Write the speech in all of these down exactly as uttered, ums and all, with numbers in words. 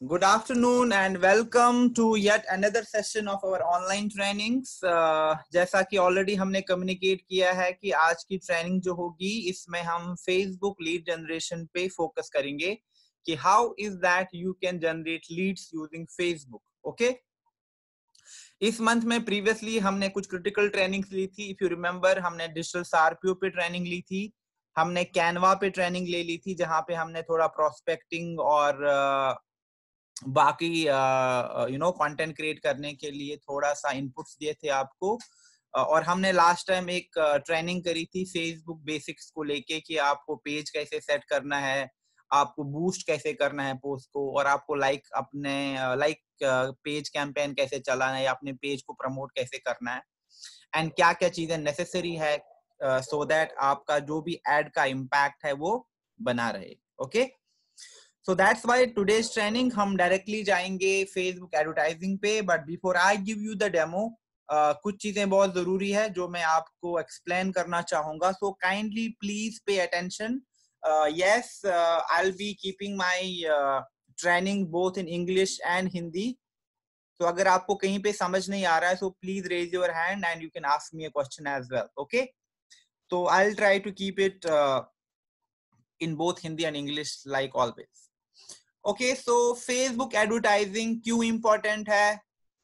Good afternoon and welcome to yet another session of our online trainings. Uh, जैसा कि already हमने communicate किया है कि आज की ट्रेनिंग जो होगी इसमें हम फेसबुक लीड जनरेशन पे फोकस करेंगे कि how is that you can generate leads using Facebook. Okay, इस मंथ में प्रीवियसली हमने कुछ क्रिटिकल ट्रेनिंग्स ली थी. इफ यू रिमेंबर, हमने डिजिटल सारपीओ पे ट्रेनिंग ली थी, हमने कैनवा पे ट्रेनिंग ले ली थी जहां पे हमने थोड़ा प्रोस्पेक्टिंग और uh, बाकी यू नो कंटेंट क्रिएट करने के लिए थोड़ा सा इनपुट्स दिए थे आपको. uh, और हमने लास्ट टाइम एक ट्रेनिंग uh, करी थी फेसबुक बेसिक्स को लेके कि आपको पेज कैसे सेट करना है, आपको बूस्ट कैसे करना है पोस्ट को, और आपको लाइक अपने लाइक पेज कैंपेन कैसे चलाना है या अपने पेज को प्रमोट कैसे करना है, एंड क्या क्या चीजें नेसेसरी है सो दैट आपका जो भी एड का इम्पैक्ट है वो बना रहे. Okay, So that's why today's training हम directly जाएंगे Facebook advertising पे. But before I give you the demo, uh, कुछ चीजें बहुत जरूरी है जो मैं आपको explain करना चाहूंगा. So kindly please pay attention. Uh, yes, uh, I'll be keeping my uh, training both in English and Hindi. So अगर आपको कहीं पे समझ नहीं आ रहा है, so please raise your hand and you can ask me a question as well. Okay? So I'll try to keep it uh, in both Hindi and English like always. Okay, so Facebook advertising क्यों important है?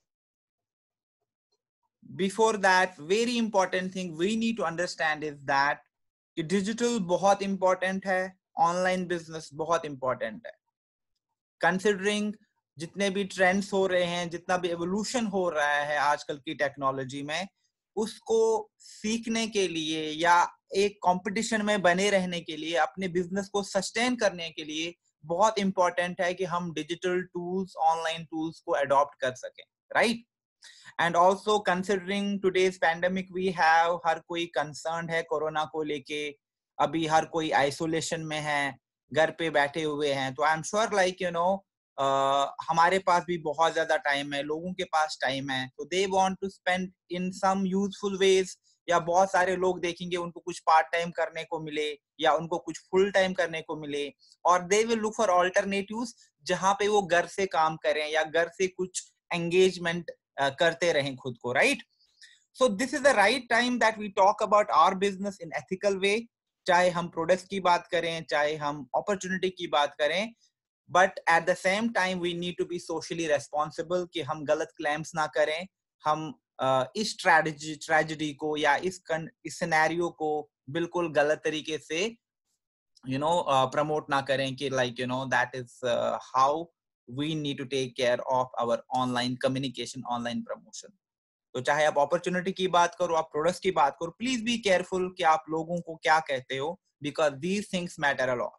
Before that, very important thing we need to understand is that कि digital बहुत important है, online business बहुत important है. Considering जितने भी trends हो रहे हैं, जितना भी एवोल्यूशन हो रहा है आजकल की टेक्नोलॉजी में, उसको सीखने के लिए या एक कंपटीशन में बने रहने के लिए, अपने बिजनेस को सस्टेन करने के लिए बहुत इंपॉर्टेंट है कि हम डिजिटल टूल्स, ऑनलाइन टूल्स को अडॉप्ट कर सकें, right? And also considering today's pandemic, we have, हर कोई कंसर्न है कोरोना को लेके, अभी हर कोई आइसोलेशन में है, घर पे बैठे हुए हैं. तो I am sure like you know हमारे पास भी बहुत ज्यादा टाइम है, लोगों के पास टाइम है, तो they want to spend in some useful ways. या बहुत सारे लोग देखेंगे उनको कुछ पार्ट टाइम करने को मिले या उनको कुछ फुल टाइम करने को मिले, और they will look for alternatives जहां पे वो घर से काम करें या घर से कुछ एंगेजमेंट uh, करते रहें खुद को, right? So this is the right time that we talk about our business in ethical way. चाहे हम प्रोडक्ट्स की बात करें, चाहे हम अपॉर्चुनिटी की बात करें, but at the same time we need to be socially responsible कि हम गलत क्लेम्स ना करें, हम uh, इस ट्रेजेडी ट्रेजेडी को या इस इस सिनेरियो को बिल्कुल गलत तरीके से यू नो प्रमोट ना करें कि like you know that is how we need to take care of our online communication, online promotion. तो चाहे आप अपॉर्चुनिटी की बात करो, आप प्रोडक्ट्स की बात करो, प्लीज बी केयरफुल कि आप लोगों को क्या कहते हो, because these things matter a lot.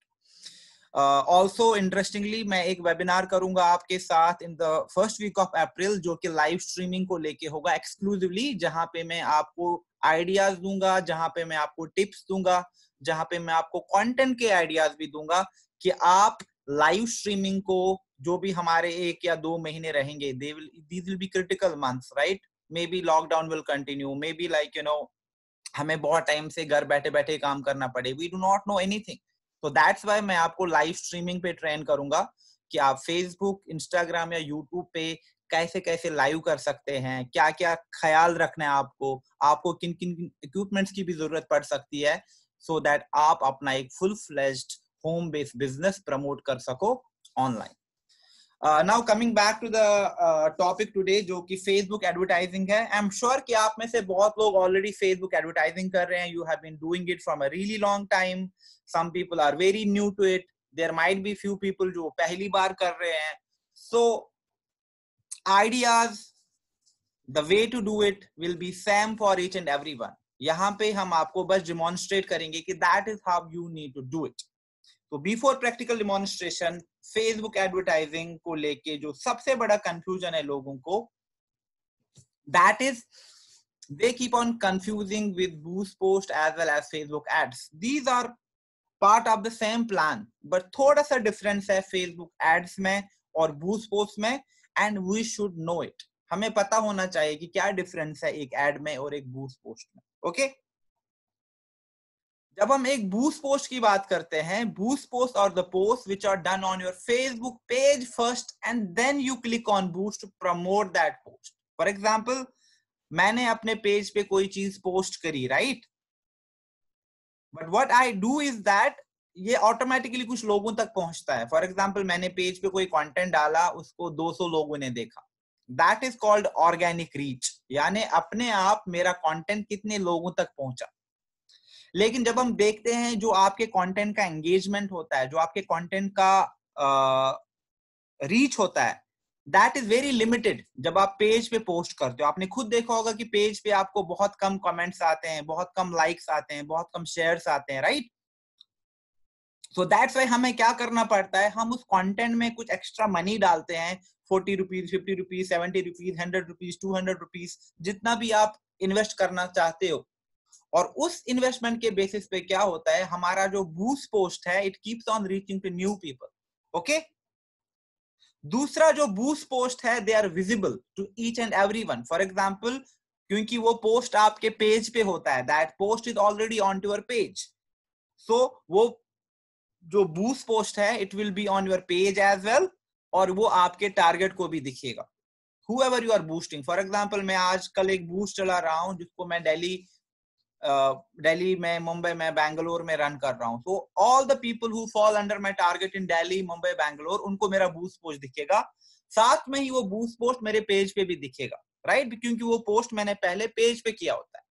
Also interestingly मैं एक वेबिनार करूंगा आपके साथ in the first week of April, जो कि लाइव स्ट्रीमिंग को लेके होगा एक्सक्लूसिवली, जहां पे मैं आपको आइडियाज दूंगा, जहां पे मैं आपको टिप्स दूंगा, जहां पे मैं आपको कंटेंट के आइडियाज भी दूंगा कि आप लाइव स्ट्रीमिंग को, जो भी हमारे एक या दो महीने रहेंगे, they will these will be critical months, right? Maybe lockdown will continue, maybe like you know हमें बहुत टाइम से घर बैठे बैठे काम करना पड़े, we do not know anything. तो दैट्स वाई मैं आपको लाइव स्ट्रीमिंग पे ट्रेन करूंगा कि आप फेसबुक, इंस्टाग्राम या यूट्यूब पे कैसे कैसे लाइव कर सकते हैं, क्या क्या ख्याल रखना है आपको, आपको किन किन इक्विपमेंट्स की भी जरूरत पड़ सकती है, सो so दैट आप अपना एक full fledged home based business promote कर सको online. Now coming back to the topic today, जो कि फेसबुक एडवर्टाइजिंग है. आई एम श्योर कि आप में से बहुत लोग ऑलरेडी फेसबुक एडवर्टाइजिंग कर रहे हैं. You have been doing it from a really long time. Some people are very new to it. There might be few people जो पहली बार कर रहे हैं. So ideas, the way to do it will be same for each and every one. यहाँ पे हम आपको बस डिमॉन्स्ट्रेट करेंगे कि that is how you need to do it. तो before practical demonstration, Facebook advertising को लेके जो सबसे बड़ा कंफ्यूजन है लोगों को, that is they keep on confusing with boost post as well as Facebook ads. These are part of the same plan, but थोड़ा सा डिफरेंस है Facebook ads में और boost post में, and we should know it. हमें पता होना चाहिए कि क्या डिफरेंस है एक एड में और एक बूस्ट पोस्ट में. Okay okay? जब हम एक बूस्ट पोस्ट की बात करते हैं, बूस्ट पोस्ट और the post which are done on your Facebook page first and then you click on boost to promote that post. For example, मैंने अपने पेज पे कोई चीज पोस्ट करी, right, but what I do is that ये automatically कुछ लोगों तक पहुंचता है. फॉर एग्जाम्पल, मैंने पेज पे कोई कंटेंट डाला, उसको दो सौ लोगों ने देखा. That is called organic reach, यानी अपने आप मेरा कंटेंट कितने लोगों तक पहुंचा. लेकिन जब हम देखते हैं जो आपके कंटेंट का एंगेजमेंट होता है, जो आपके कंटेंट का रीच uh, होता है, दैट इज वेरी लिमिटेड. जब आप पेज पे पोस्ट करते हो, आपने खुद देखा होगा कि पेज पे आपको बहुत कम कमेंट्स आते हैं, बहुत कम लाइक्स आते हैं, बहुत कम शेयर्स आते हैं, राइट. सो दैट्स वाई हमें क्या करना पड़ता है, हम उस कंटेंट में कुछ एक्स्ट्रा मनी डालते हैं. Forty rupees, fifty rupees, seventy rupees, hundred rupees, two hundred rupees, जितना भी आप इन्वेस्ट करना चाहते हो. और उस इन्वेस्टमेंट के बेसिस पे क्या होता है, हमारा जो बूस्ट पोस्ट है, it keeps on reaching to new people. Okay. दूसरा जो बूस्ट पोस्ट है, they are visible to each and every one. For example, क्योंकि वो पोस्ट आपके पेज पे होता है, that post is already on to your page. So वो जो बूस्ट पोस्ट है, it will be on your page as well, और वो आपके टारगेट को भी दिखेगा, whoever you are boosting. For example, मैं आजकल एक बूस्ट चला रहा हूं जिसको मैं दिल्ली दिल्ली में, मुंबई में, बैंगलोर में रन कर रहा हूं. तो all the people who fall under my target in Delhi, Mumbai, Bangalore, उनको मेरा बूस्ट पोस्ट दिखेगा. साथ में ही वो बूस्ट पोस्ट मेरे पेज पे भी दिखेगा, राइट right? क्योंकि वो पोस्ट मैंने पहले पेज पे किया होता है.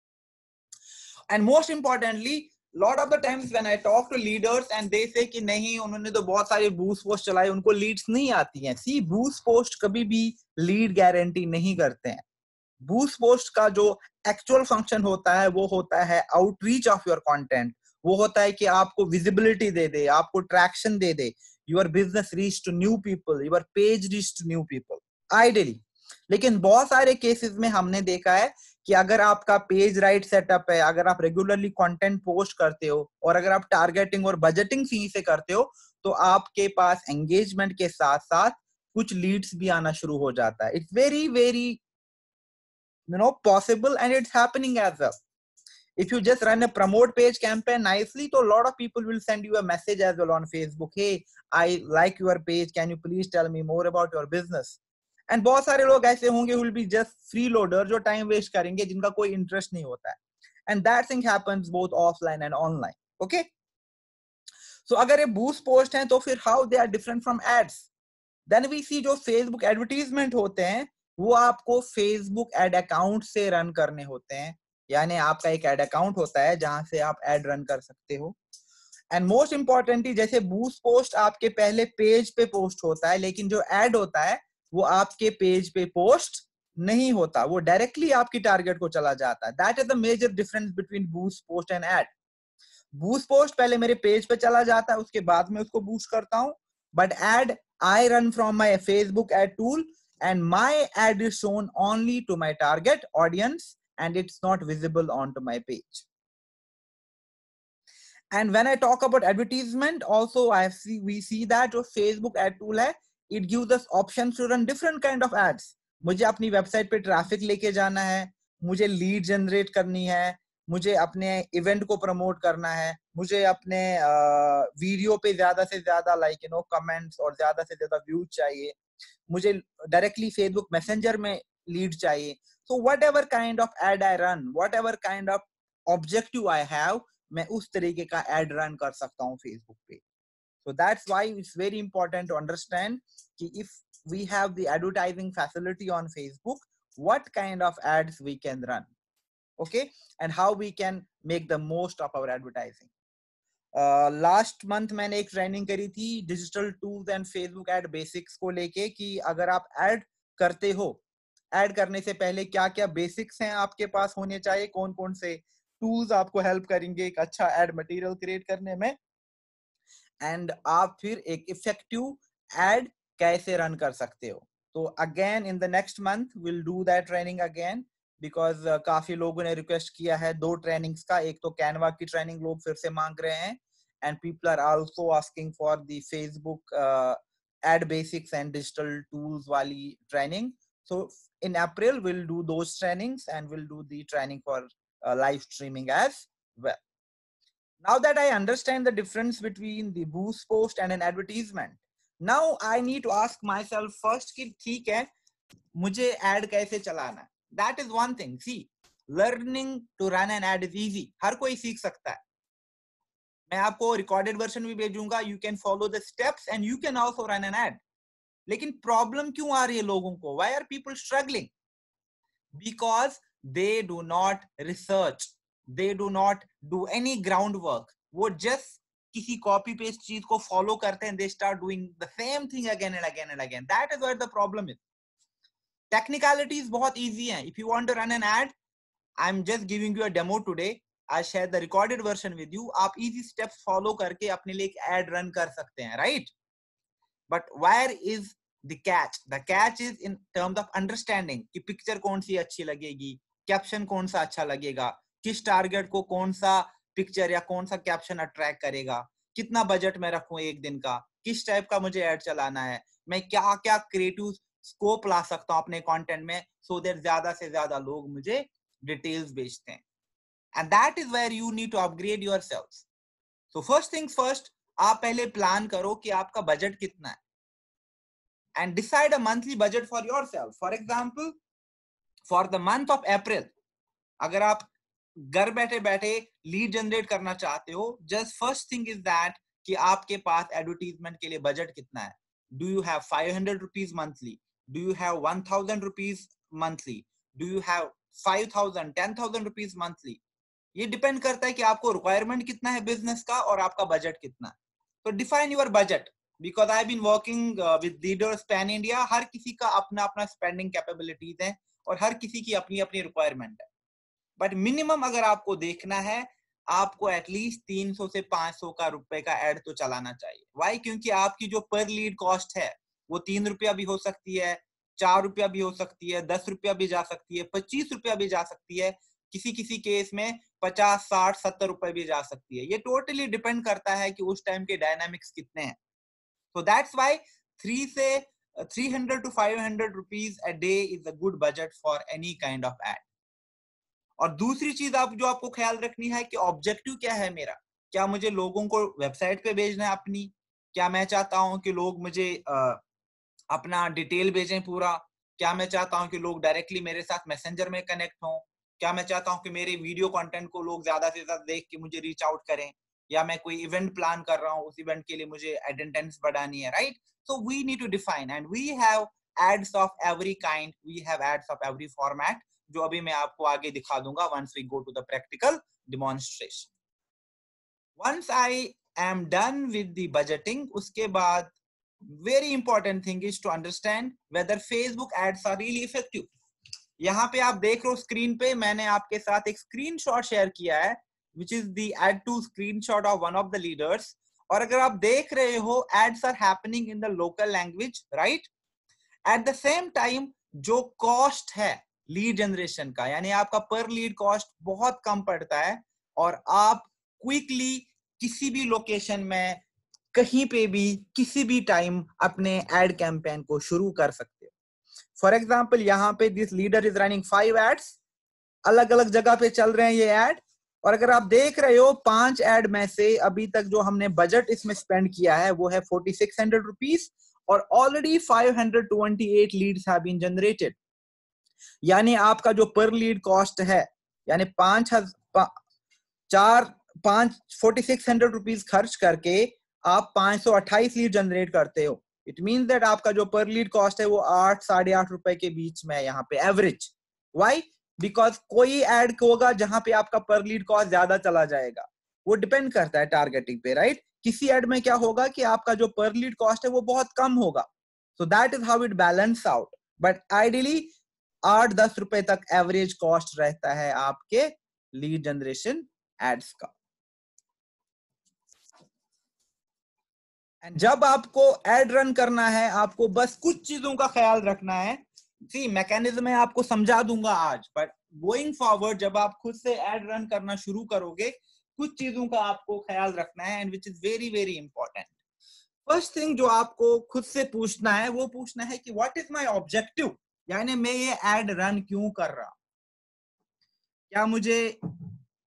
And most importantly, lot of the times when I talk to leaders and they say कि नहीं, उन्होंने तो बहुत सारे बूस्ट पोस्ट चलाए, उनको लीड्स नहीं आती हैं. सी, बूस्ट पोस्ट कभी भी लीड गारंटी नहीं करते हैं. बूस्ट पोस्ट का जो एक्चुअल फंक्शन होता है, वो होता है आउटरीच ऑफ योर कंटेंट. वो होता है कि आपको विजिबिलिटी दे दे, आपको ट्रैक्शन दे दे. Your business reach to new people, your page reach to new people, ideally. लेकिन बहुत सारे केसेस में हमने देखा है कि अगर आपका पेज राइट सेटअप है, अगर आप रेगुलरली कंटेंट पोस्ट करते हो, और अगर आप टारगेटिंग और बजटिंग सही से करते हो, तो आपके पास एंगेजमेंट के साथ साथ कुछ लीड्स भी आना शुरू हो जाता है. It's very very you know possible, and it's happening as well. If you just run a promote page campaign nicely, so a lot of people will send you a message as well on Facebook, hey, I like your page, can you please tell me more about your business. And बहुत सारे लोग ऐसे होंगे who will be just freeloader, जो time waste करेंगे, जिनका कोई interest नहीं होता है. And that thing happens both offline and online. Okay. So अगर ये boost post हैं, तो फिर how they are different from ads. Then we see जो Facebook advertisement होते हैं, वो आपको Facebook एड अकाउंट से रन करने होते हैं. यानी आपका एक एड अकाउंट होता है जहां से आप एड रन कर सकते हो. एंड मोस्ट इंपॉर्टेंटली, जैसे बूस्ट पोस्ट आपके पहले पेज पे पोस्ट होता है, लेकिन जो एड होता है वो आपके पेज पे पोस्ट नहीं होता, वो डायरेक्टली आपकी टारगेट को चला जाता है. That is the major difference between boost post and ad. Boost post पहले मेरे पेज पे चला जाता है, उसके बाद में उसको बूस्ट करता हूं. But ad, I run from my Facebook ad tool, and my ad is shown only to my target audience, and it's not visible onto my page. And when I talk about advertisement, also I see we see that जो Facebook ad tool है, it gives us options to run different kind of ads. मुझे अपनी website पे traffic लेके जाना है, मुझे lead generate करनी है, मुझे अपने इवेंट को प्रमोट करना है, मुझे अपने वीडियो पे ज्यादा से ज्यादा लाइक यू नो कमेंट्स और ज्यादा से ज्यादा व्यूज चाहिए, मुझे डायरेक्टली फेसबुक मैसेंजर में लीड चाहिए. So whatever kind of ad I run, whatever kind of objective I have, मैं उस तरीके का एड रन कर सकता हूँ फेसबुक पे. So that's why it's very important to understand कि if we have the advertising facility on Facebook, what kind of ads we can run, okay, and how we can make the most of our advertising. Last uh, month मैंने एक training करी थी digital tools and Facebook ad basics को लेके, कि अगर आप add करते हो, एड करने से पहले क्या क्या बेसिक्स हैं आपके पास होने चाहिए, कौन कौन से टूल्स आपको हेल्प करेंगे एक अच्छा एड मटेरियल क्रिएट करने में, एंड आप फिर एक इफेक्टिव एड कैसे रन कर सकते हो. तो again in the next month will do that training again, because काफी लोगों ने रिक्वेस्ट किया है दो ट्रेनिंग्स का. एक तो कैनवा की ट्रेनिंग लोग फिर से मांग रहे हैं, and people are also asking for the Facebook ad basics and digital tools वाली training. So in April we'll do those trainings, and we'll do the training for uh, live streaming as well. Now that I understand the difference between the boost post and an advertisement, now I need to ask myself first कि ठीक है मुझे ad कैसे चलाना है. That is one thing. See, learning to run an ad is easy. हर कोई सीख सकता है. मैं आपको recorded version भी भेजूंगा. You can follow the steps and you can also run an ad. लेकिन problem क्यों आ रही है लोगों को? Why are people struggling? Because they do not research. They do not do any groundwork. वो just किसी copy paste चीज को follow करते हैं. They start doing the same thing again and again and again. That is where the problem is. Technicalities बहुत easy हैं. If you want to run an ad, I'm just giving you a demo today. I share the recorded version with you. आप easy steps follow करके अपने लिए एक ad run कर सकते हैं, right? But where is the catch? The catch is in terms of understanding कि picture कौन सी अच्छी लगेगी, caption कौन सा अच्छा लगेगा, किस target को कौन सा picture या कौन सा caption attract करेगा, कितना budget मैं रखूं एक दिन का, किस type का मुझे ad चलाना है, मैं क्या क्या creative scope ला सकता हूं अपने content में, so that ज्यादा से ज्यादा लोग मुझे details भेजते हैं. And that is where you need to upgrade yourselves. So first things first, आप पहले plan करो कि आपका budget कितना है. And decide a monthly budget for yourself. For example, for the month of April, अगर आप घर बैठे बैठे लीड जनरेट करना चाहते हो, just first thing is that कि आपके पास एडवर्टीजमेंट के लिए बजट कितना है. Do you have five hundred rupees monthly? Do you have one thousand rupees monthly? Do you have five thousand, ten thousand rupees monthly? ये डिपेंड करता है कि आपको रिक्वायरमेंट कितना है बिजनेस का और आपका बजट कितना है. तो define your budget. Because I've been working uh, with leaders pan India, हर किसी का अपना अपना स्पेंडिंग कैपेबिलिटीज है और हर किसी की अपनी अपनी रिक्वायरमेंट है. बट मिनिमम अगर आपको देखना है, आपको एटलीस्ट तीन सौ से पाँच सौ का रुपए का एड तो चलाना चाहिए. वाई? क्योंकि आपकी जो पर लीड कॉस्ट है वो तीन रुपया भी हो सकती है, चार रुपया भी हो सकती है, दस रुपया भी जा सकती है, पच्चीस रुपया भी जा सकती है, किसी किसी केस में पचास साठ सत्तर रुपए भी जा सकती है. ये टोटली डिपेंड करता है कि उस टाइम के डायनामिक्स कितने हैं. So that's why three say uh, three hundred to five hundred rupees a day is a good budget for any kind of ad. और दूसरी चीज आप जो आपको ख्याल रखनी है कि ऑब्जेक्टिव क्या है मेरा. क्या मुझे लोगों को वेबसाइट पे भेजना है अपनी? क्या मैं चाहता हूं कि लोग मुझे uh, अपना डिटेल भेजें पूरा? क्या मैं चाहता हूं कि लोग डायरेक्टली मेरे साथ मैसेंजर में कनेक्ट हों? क्या मैं चाहता हूं कि मेरे वीडियो कंटेंट को लोग ज्यादा से ज्यादा देख के मुझे रीच आउट करें? या मैं कोई इवेंट प्लान कर रहा हूं, उस इवेंट के लिए मुझे अटेंडेंस बढ़ानी है, right? So we need to define and we have ads of every kind, we have ads of every format, जो अभी मैं आपको आगे दिखा दूंगा once we go to the practical demonstration. Once I am done with the budgeting, उसके बाद very important thing is to understand whether Facebook ads are really effective. यहाँ पे आप देख रहे हो स्क्रीन पे, मैंने आपके साथ एक स्क्रीनशॉट शेयर किया है which is the add to screenshot of one of the leaders. और अगर आप देख रहे हो ads are happening in the local language, right? At the same time जो कॉस्ट है लीड जनरेशन का, यानी आपका पर लीड कॉस्ट बहुत कम पड़ता है और आप क्विकली किसी भी लोकेशन में कहीं पे भी किसी भी टाइम अपने एड कैंपेन को शुरू कर सकते हो. फॉर एग्जाम्पल यहाँ पे this leader is running five ads, अलग अलग जगह पे चल रहे हैं ये एड. और अगर आप देख रहे हो पांच एड में से अभी तक जो हमने बजट इसमें स्पेंड किया है वो है फोर्टी सिक्स हंड्रेड रुपीज और already five hundred twenty eight leads have been generated. यानी आपका जो पर लीड कॉस्ट है, यानी पांच हजार चार पांच फोर्टी सिक्स हंड्रेड रुपीज खर्च करके आप पांच सौ अट्ठाईस लीड जनरेट करते हो. इट मींस दैट आपका जो पर लीड कॉस्ट है वो आठ साढ़े आठ रुपए के बीच में है यहाँ पे एवरेज. व्हाई? बिकॉज कोई एड होगा जहां पे आपका पर लीड कॉस्ट ज्यादा चला जाएगा, वो डिपेंड करता है टारगेटिंग पे, राइट? किसी एड में क्या होगा कि आपका जो पर लीड कॉस्ट है वो बहुत कम होगा. So that is how it balance out. But ideally आठ दस रुपए तक एवरेज कॉस्ट रहता है आपके लीड जनरेशन एड्स का. एंड जब आपको एड रन करना है, आपको बस कुछ चीजों का ख्याल रखना है. सी मैकेनिज्म मैं आपको समझा दूंगा आज, बट गोइंग फॉरवर्ड जब आप खुद से एड रन करना शुरू करोगे, कुछ चीजों का आपको ख्याल रखना है and which is very very important. First thing जो आपको खुद से पूछना है वो पूछना है कि व्हाट इज माय ऑब्जेक्टिव, यानी मैं ये एड रन क्यों कर रहा. क्या मुझे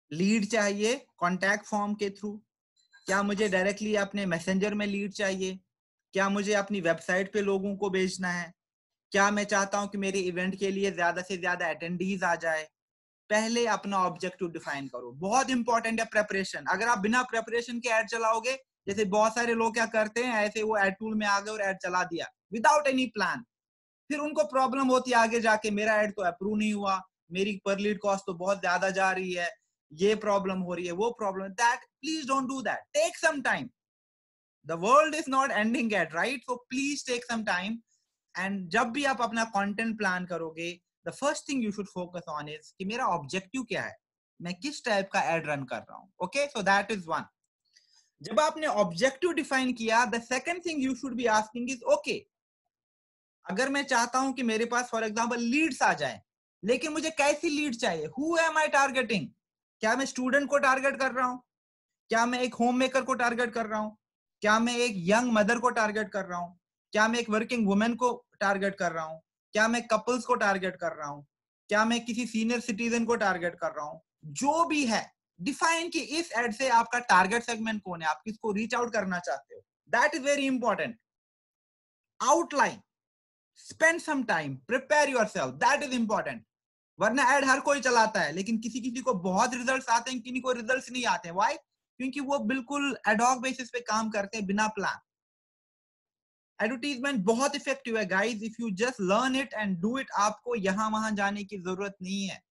लीड चाहिए कॉन्टैक्ट फॉर्म के थ्रू, क्या मुझे डायरेक्टली अपने मैसेंजर में लीड चाहिए, क्या मुझे अपनी वेबसाइट पे लोगों को भेजना है, क्या मैं चाहता हूं कि मेरे इवेंट के लिए ज्यादा से ज्यादा अटेंडीज आ जाए। पहले अपना ऑब्जेक्टिव डिफाइन करो, बहुत इंपॉर्टेंट है प्रेपरेशन। अगर आप बिना प्रेपरेशन के ऐड चलाओगे, जैसे बहुत सारे लोग क्या करते हैं, ऐसे वो ऐड टूल में आ गए और ऐड चला दिया विदाउट एनी प्लान, फिर उनको प्रॉब्लम होती है आगे जाके, मेरा ऐड तो अप्रूव नहीं हुआ, मेरी पर लीड कॉस्ट तो बहुत ज्यादा जा रही है, ये प्रॉब्लम हो रही है, वो problem. That please don't do that, take some time, the world is not ending at, right? So please take some time. And जब भी आप अपना कंटेंट प्लान करोगे, the first thing you should focus on is कि मेरा objective क्या है, मैं किस टाइप का एड रन कर रहा हूं। Okay, so that is one. जब आपने ऑब्जेक्टिव डिफाइन किया, the second thing you should be asking is okay, अगर मैं चाहता हूं कि मेरे पास फॉर एग्जांपल लीड्स आ जाए, लेकिन मुझे कैसी लीड चाहिए, हु एम आई टारगेटिंग? क्या मैं स्टूडेंट को टारगेट कर रहा हूं, क्या मैं एक होम मेकर को टारगेट कर रहा हूं, क्या मैं एक यंग मदर को टारगेट कर रहा हूं, क्या मैं एक वर्किंग वुमेन को टारगेट कर रहा हूं, क्या मैं कपल्स को टारगेट कर रहा हूं, क्या मैं किसी सीनियर सिटीजन को टारगेट कर रहा हूं? जो भी है, डिफाइन कि इस एड से आपका टारगेट सेगमेंट कौन है, आप किसको रीच आउट करना चाहते हो। That is very important. Outline, spend some time, prepare yourself, that is important. वरना ऐड हर कोई चलाता है, लेकिन किसी किसी को बहुत रिजल्ट्स आते हैं, किसी को रिजल्ट्स नहीं आते हैं। व्हाई? क्योंकि वो बिल्कुल एडॉक बेसिस पे काम करते हैं, बिना प्लान। एडवर्टीजमेंट बहुत इफेक्टिव है guys, if you just learn it and do it, आपको यहां वहां जाने की जरूरत नहीं है,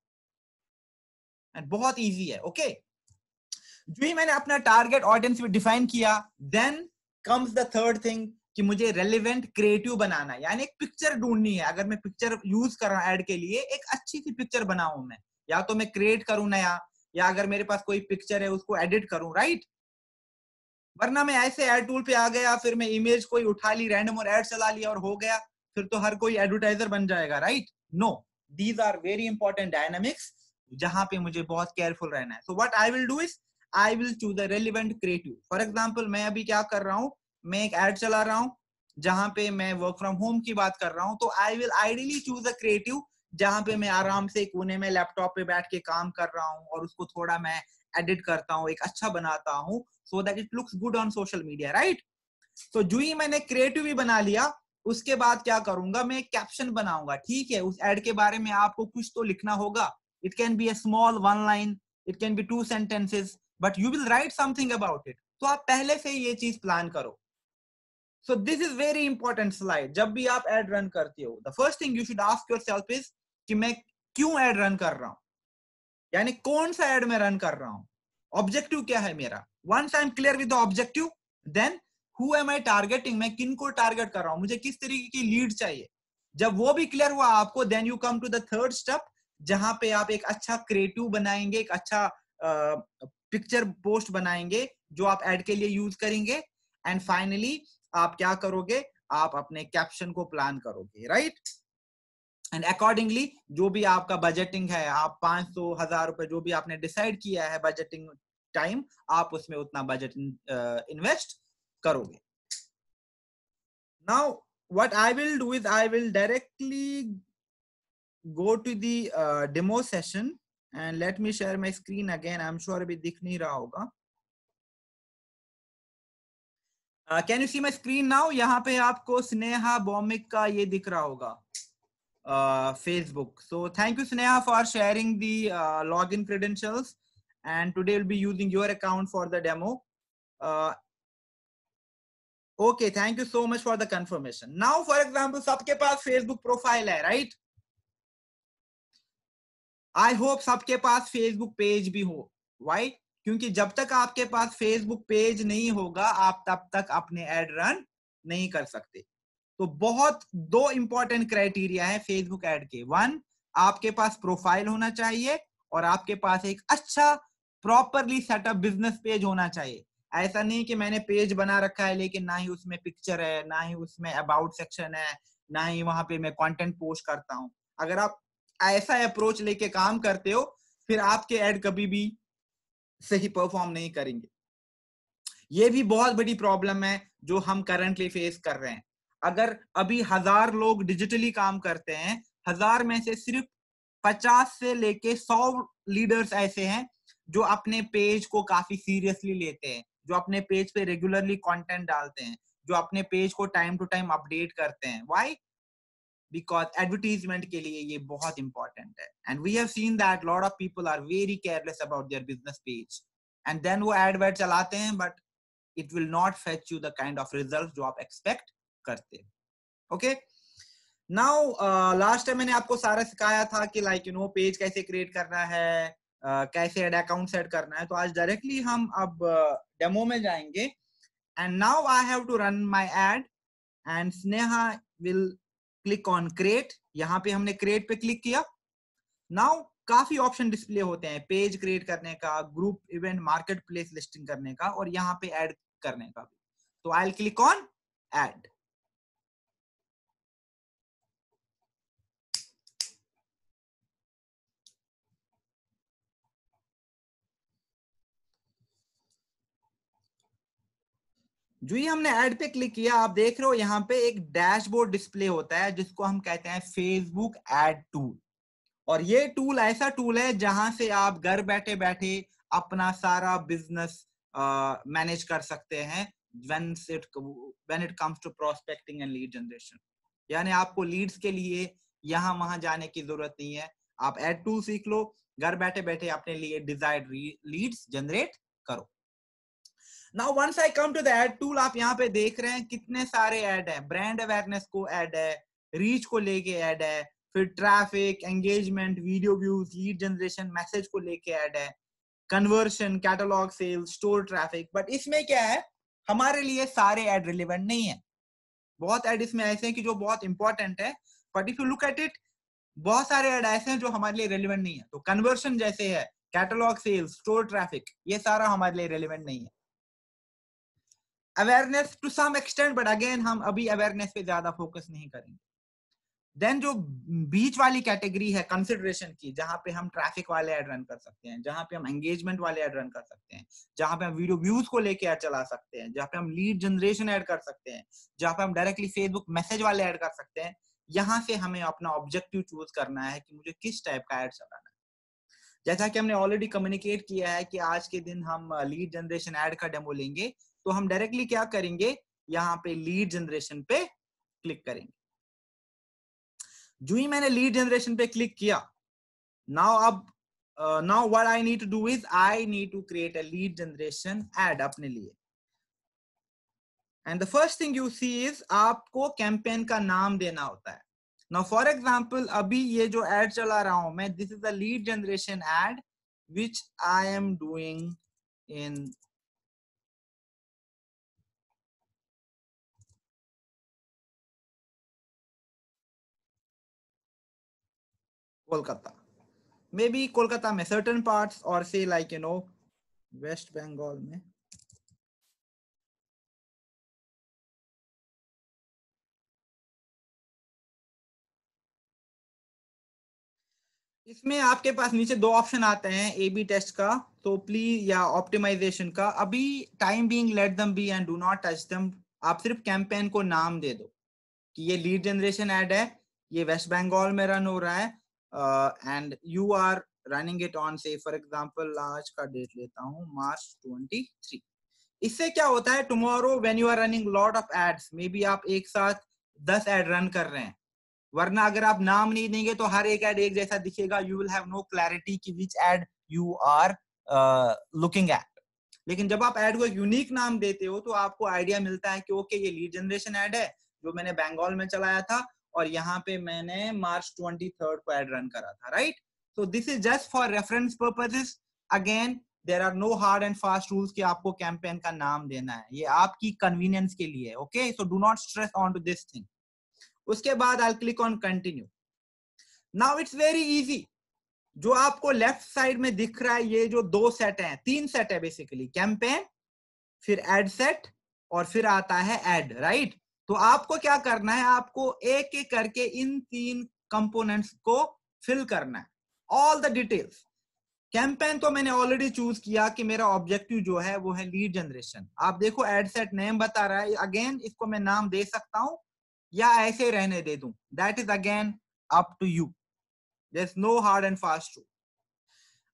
एंड बहुत इजी है। Okay okay? जो ही मैंने अपना टारगेट ऑडियंस भी डिफाइन किया, then comes the third thing कि मुझे रेलिवेंट क्रिएटिव बनाना है, यानी एक पिक्चर ढूंढनी है। अगर मैं पिक्चर यूज कर रहा हूं एड के लिए, एक अच्छी सी पिक्चर बनाऊं मैं, या तो मैं क्रिएट करूं नया, या अगर मेरे पास कोई पिक्चर है उसको एडिट करूं, राइट? वरना मैं ऐसे एड टूल पे आ गया, फिर मैं इमेज कोई उठा ली रैंडम और एड चला लिया और हो गया, फिर तो हर कोई एडवर्टाइजर बन जाएगा, right? No, these are very important dynamics, जहां पे मुझे बहुत केयरफुल रहना है। So what I will do is I will choose the relevant creative. For example, मैं अभी क्या कर रहा हूं, मैं एक एड चला रहा हूं जहां पे मैं वर्क फ्रॉम होम की बात कर रहा हूं, तो I will ideally choose a creative जहां पे मैं आराम से कोने में लैपटॉप पे बैठ के काम कर रहा हूं और उसको थोड़ा मैं एडिट करता हूं, एक अच्छा बनाता हूं, so that it looks good on social media, right? तो जो ही मैंने क्रिएटिव भी बना लिया, उसके बाद क्या करूंगा, मैं कैप्शन बनाऊंगा। ठीक है, उस एड के बारे में आपको कुछ तो लिखना होगा। It can be a small one line, it can be two sentences, but you will write something about it. तो आप पहले से ही ये चीज प्लान करो। So this is very important slide. जब भी आप एड रन करते हो, the first thing you should ask yourself is कि मैं क्यों एड रन कर रहा हूं, यानी कौन सा एड में रन कर रहा हूं, ऑब्जेक्टिव क्या है मेरा। Once I am clear with the objective, then who am I targeting, मैं किन को टारगेट कर रहा हूं, मुझे किस तरीके की लीड चाहिए। जब वो भी क्लियर हुआ आपको, then you come to the third step, जहां पे आप एक अच्छा क्रिएटिव बनाएंगे, एक अच्छा पिक्चर uh, पोस्ट बनाएंगे जो आप एड के लिए यूज करेंगे, एंड फाइनली आप क्या करोगे, आप अपने कैप्शन को प्लान करोगे, राइट? एंड अकॉर्डिंगली जो भी आपका बजटिंग है, आप पांच सौ हजार रुपए जो भी आपने डिसाइड किया है बजटिंग टाइम, आप उसमें उतना बजट इन्वेस्ट करोगे। Now what I will do is I will directly go to the demo session and let me share my screen again. I am sure अभी दिख नहीं रहा होगा। Can you see my screen now? यहाँ पे आपको स्नेहा बॉमिक का ये दिख रहा होगा, uh, Facebook. So thank you, Sneha, for sharing the uh, login credentials. And today we'll be using your account for the demo. Uh, okay, thank you so much for the confirmation. Now, for example, सबके पास Facebook profile है, right? I hope सबके पास Facebook page भी हो. Why? क्योंकि जब तक आपके पास Facebook page नहीं होगा, आप तब तक अपने ad run नहीं कर सकते। तो बहुत दो इंपॉर्टेंट क्राइटेरिया है फेसबुक ऐड के। वन, आपके पास प्रोफाइल होना चाहिए, और आपके पास एक अच्छा प्रॉपरली सेटअप बिजनेस पेज होना चाहिए। ऐसा नहीं कि मैंने पेज बना रखा है लेकिन ना ही उसमें पिक्चर है, ना ही उसमें अबाउट सेक्शन है, ना ही वहां पे मैं कंटेंट पोस्ट करता हूं। अगर आप ऐसा अप्रोच लेके काम करते हो, फिर आपके ऐड कभी भी सही परफॉर्म नहीं करेंगे। ये भी बहुत बड़ी प्रॉब्लम है जो हम करंटली फेस कर रहे हैं। अगर अभी हजार लोग डिजिटली काम करते हैं, हजार में से सिर्फ पचास से लेके सौ लीडर्स ऐसे हैं जो अपने पेज को काफी सीरियसली लेते हैं, जो अपने पेज पे रेगुलरली कंटेंट डालते हैं, जो अपने पेज को टाइम टू टाइम अपडेट करते हैं. व्हाई? बिकॉज एडवर्टीजमेंट के लिए ये बहुत इंपॉर्टेंट है. And we have seen that lot of people are very careless about their business page, and then वो एड वेड चलाते हैं, but it will not fetch you the kind of result जो आप एक्सपेक्ट करते हैं. ओके, नाउ लास्ट टाइम मैंने आपको सारा सिखाया था कि लाइक यू नो पेज कैसे क्रिएट करना है, uh, कैसे एड अकाउंट सेट करना है. तो आज डायरेक्टली हम अब डेमो uh, में जाएंगे. And now I have to run my ad and Sneha will click on create. यहाँ पे हमने क्रिएट पे क्लिक किया. नाउ काफी ऑप्शन डिस्प्ले होते हैं, पेज क्रिएट करने का, group event marketplace listing करने का, और यहाँ पे ऐड करने का भी. तो I will click on ad. जो ही हमने ऐड पे क्लिक किया, आप देख रहे हो यहाँ पे एक डैशबोर्ड डिस्प्ले होता है जिसको हम कहते हैं फेसबुक एड टूल. और ये टूल ऐसा टूल है जहां से आप घर बैठे बैठे अपना सारा बिजनेस मैनेज कर सकते हैं when it when it comes to prospecting and lead generation. यानी आपको लीड्स के लिए यहां वहां जाने की जरूरत नहीं है. आप एड टूल सीख लो, घर बैठे बैठे अपने लिए डिजायर्ड लीड्स जनरेट करो. Now once I come to the ad tool, आप यहाँ पे देख रहे हैं कितने सारे ऐड है. ब्रांड अवेयरनेस को ऐड है, रीच को लेके ऐड है, फिर traffic, engagement, video views, lead generation, message को लेके ऐड है, conversion, catalogue sales, store traffic. But इसमें क्या है, हमारे लिए सारे ऐड रिलेवेंट नहीं है. बहुत ऐड इसमें ऐसे हैं कि जो बहुत इंपॉर्टेंट है, but if you look at it, बहुत सारे ऐड ऐसे हैं जो हमारे लिए रेलिवेंट नहीं है. तो कन्वर्शन जैसे है, कैटलॉग सेल्स, स्टोर ट्रैफिक, ये सारा हमारे लिए रेलिवेंट नहीं है. Awareness to some extent, but again हम अभी अवेयरनेस पे ज्यादा फोकस नहीं करेंगे. देन जो बीच वाली कैटेगरी है कंसिडरेशन की, जहां पे हम ट्रैफिक वाले ऐड रन कर सकते हैं, जहां पे हम एंगेजमेंट वाले ऐड रन कर सकते हैं, जहां पे हम वीडियो व्यूज को लेके ऐड चला सकते हैं, जहां पे हम लीड जनरेशन ऐड कर सकते हैं, जहां पे हम डायरेक्टली फेसबुक मैसेज वाले ऐड कर सकते हैं. यहां से हमें अपना ऑब्जेक्टिव चूज करना है कि मुझे किस टाइप का ऐड चलाना है. जैसा कि हमने ऑलरेडी कम्युनिकेट किया है कि आज के दिन हम लीड जनरेशन ऐड का डेमो लेंगे, तो हम डायरेक्टली क्या करेंगे, यहाँ पे लीड जनरेशन पे क्लिक करेंगे. जो ही मैंने लीड जनरेशन पे क्लिक किया, नाउ अब now what I need to do is I need to create a lead generation ad अपने लिए. And the first thing you see is आपको कैंपेन का नाम देना होता है. नाउ फॉर एग्जांपल, अभी ये जो ऐड चला रहा हूं मैं, this is the lead generation ad which I am doing in Kolkata. Maybe Kolkata में सर्टन पार्ट्स, और say like you know West Bengal में. इसमें आपके पास नीचे दो ऑप्शन आते हैं, ए बी टेस्ट का तो प्लीज या ऑप्टिमाइजेशन का. अभी time being let them be and do not touch them. आप सिर्फ कैंपेन को नाम दे दो कि ये लीड जनरेशन ऐड है, ये वेस्ट बंगाल में रन हो रहा है, and you are running it on say for example आज का डेट लेता हूं मार्च तेईस. इससे क्या होता है, tomorrow when you are running lot of ads, maybe आप एक साथ दस एड रन कर रहे हैं, वरना अगर आप नाम नहीं देंगे तो हर एक ऐड एक जैसा दिखेगा. You will have no clarity कि which ad you are looking at. लेकिन जब आप ऐड को एक यूनिक नाम देते हो तो आपको आइडिया मिलता है कि ओके ये लीड जनरेशन ऐड है जो मैंने बंगाल में चलाया था, और यहाँ पे मैंने मार्च तेईस को ऐड रन करा था, right. So this is just for reference purposes. Again there are no hard and fast rules कि आपको कैंपेन का नाम देना है, ये आपकी कन्वीनियंस के लिए. Okay, so do not stress on to this thing. उसके बाद I click on continue. Now it's very easy. जो आपको लेफ्ट साइड में दिख रहा है, ये जो दो सेट हैं, तीन सेट है बेसिकली, कैंपेन, फिर एड सेट, और फिर आता है एड, राइट. तो आपको क्या करना है, आपको एक एक करके इन तीन कंपोनेंट्स को फिल करना है, ऑल द डिटेल्स. कैंपेन तो मैंने ऑलरेडी चूज किया कि मेरा ऑब्जेक्टिव जो है वो है लीड जनरेशन. आप देखो एड सेट नेम बता रहा है. अगेन इसको मैं नाम दे सकता हूं या ऐसे रहने दे दूं, that is again up to you. There is no hard and fast rule.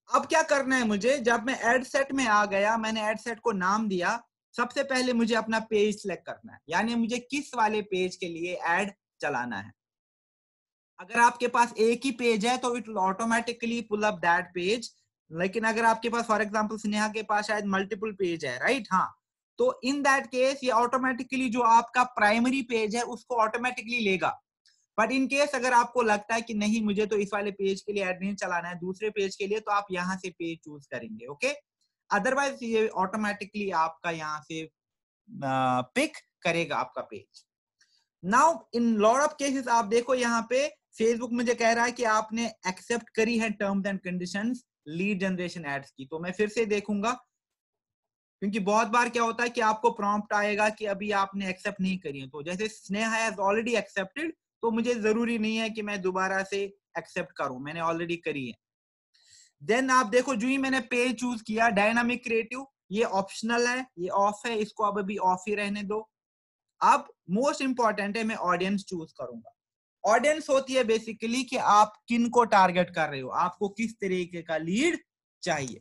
अब क्या करना है मुझे, जब मैं एड सेट में आ गया, मैंने एड सेट को नाम दिया, सबसे पहले मुझे अपना पेज सिलेक्ट करना है, यानी मुझे किस वाले पेज के लिए एड चलाना है। अगर आपके पास एक ही पेज है तो it will automatically pull up that page, लेकिन अगर आपके पास फॉर एग्जांपल स्नेहा के पास शायद मल्टीपल पेज है, राइट, हाँ, तो इन दैट केस ये ऑटोमेटिकली जो आपका प्राइमरी पेज है उसको ऑटोमेटिकली लेगा। बट इन केस अगर आपको लगता है कि नहीं मुझे तो इस वाले पेज के लिए ऐड नहीं चलाना है, दूसरे पेज के लिए, तो आप यहाँ से पेज चूज करेंगे, ओके। अदरवाइज ये ऑटोमेटिकली आपका यहाँ से पिक करेगा आपका page. Now in lot of cases आप देखो यहाँ पे फेसबुक मुझे कह रहा है कि आपने एक्सेप्ट करी है terms and conditions lead generation ads की, तो मैं फिर से देखूंगा, क्योंकि बहुत बार क्या होता है कि आपको प्रॉम्प्ट आएगा कि अभी आपने एक्सेप्ट नहीं करी है। तो जैसे स्नेहा हैज ऑलरेडी एक्सेप्टेड, तो मुझे जरूरी नहीं है कि मैं दोबारा से एक्सेप्ट करूं, मैंने ऑलरेडी करी है। देन आप देखो जो ही मैंने पेज चूज किया, डायनामिक क्रिएटिव, ये ऑप्शनल है, ये ऑफ है, इसको अब अभी ऑफ ही रहने दो। अब मोस्ट इंपॉर्टेंट है, मैं ऑडियंस चूज करूंगा। ऑडियंस होती है बेसिकली कि आप किन को टारगेट कर रहे हो, आपको किस तरीके का लीड चाहिए।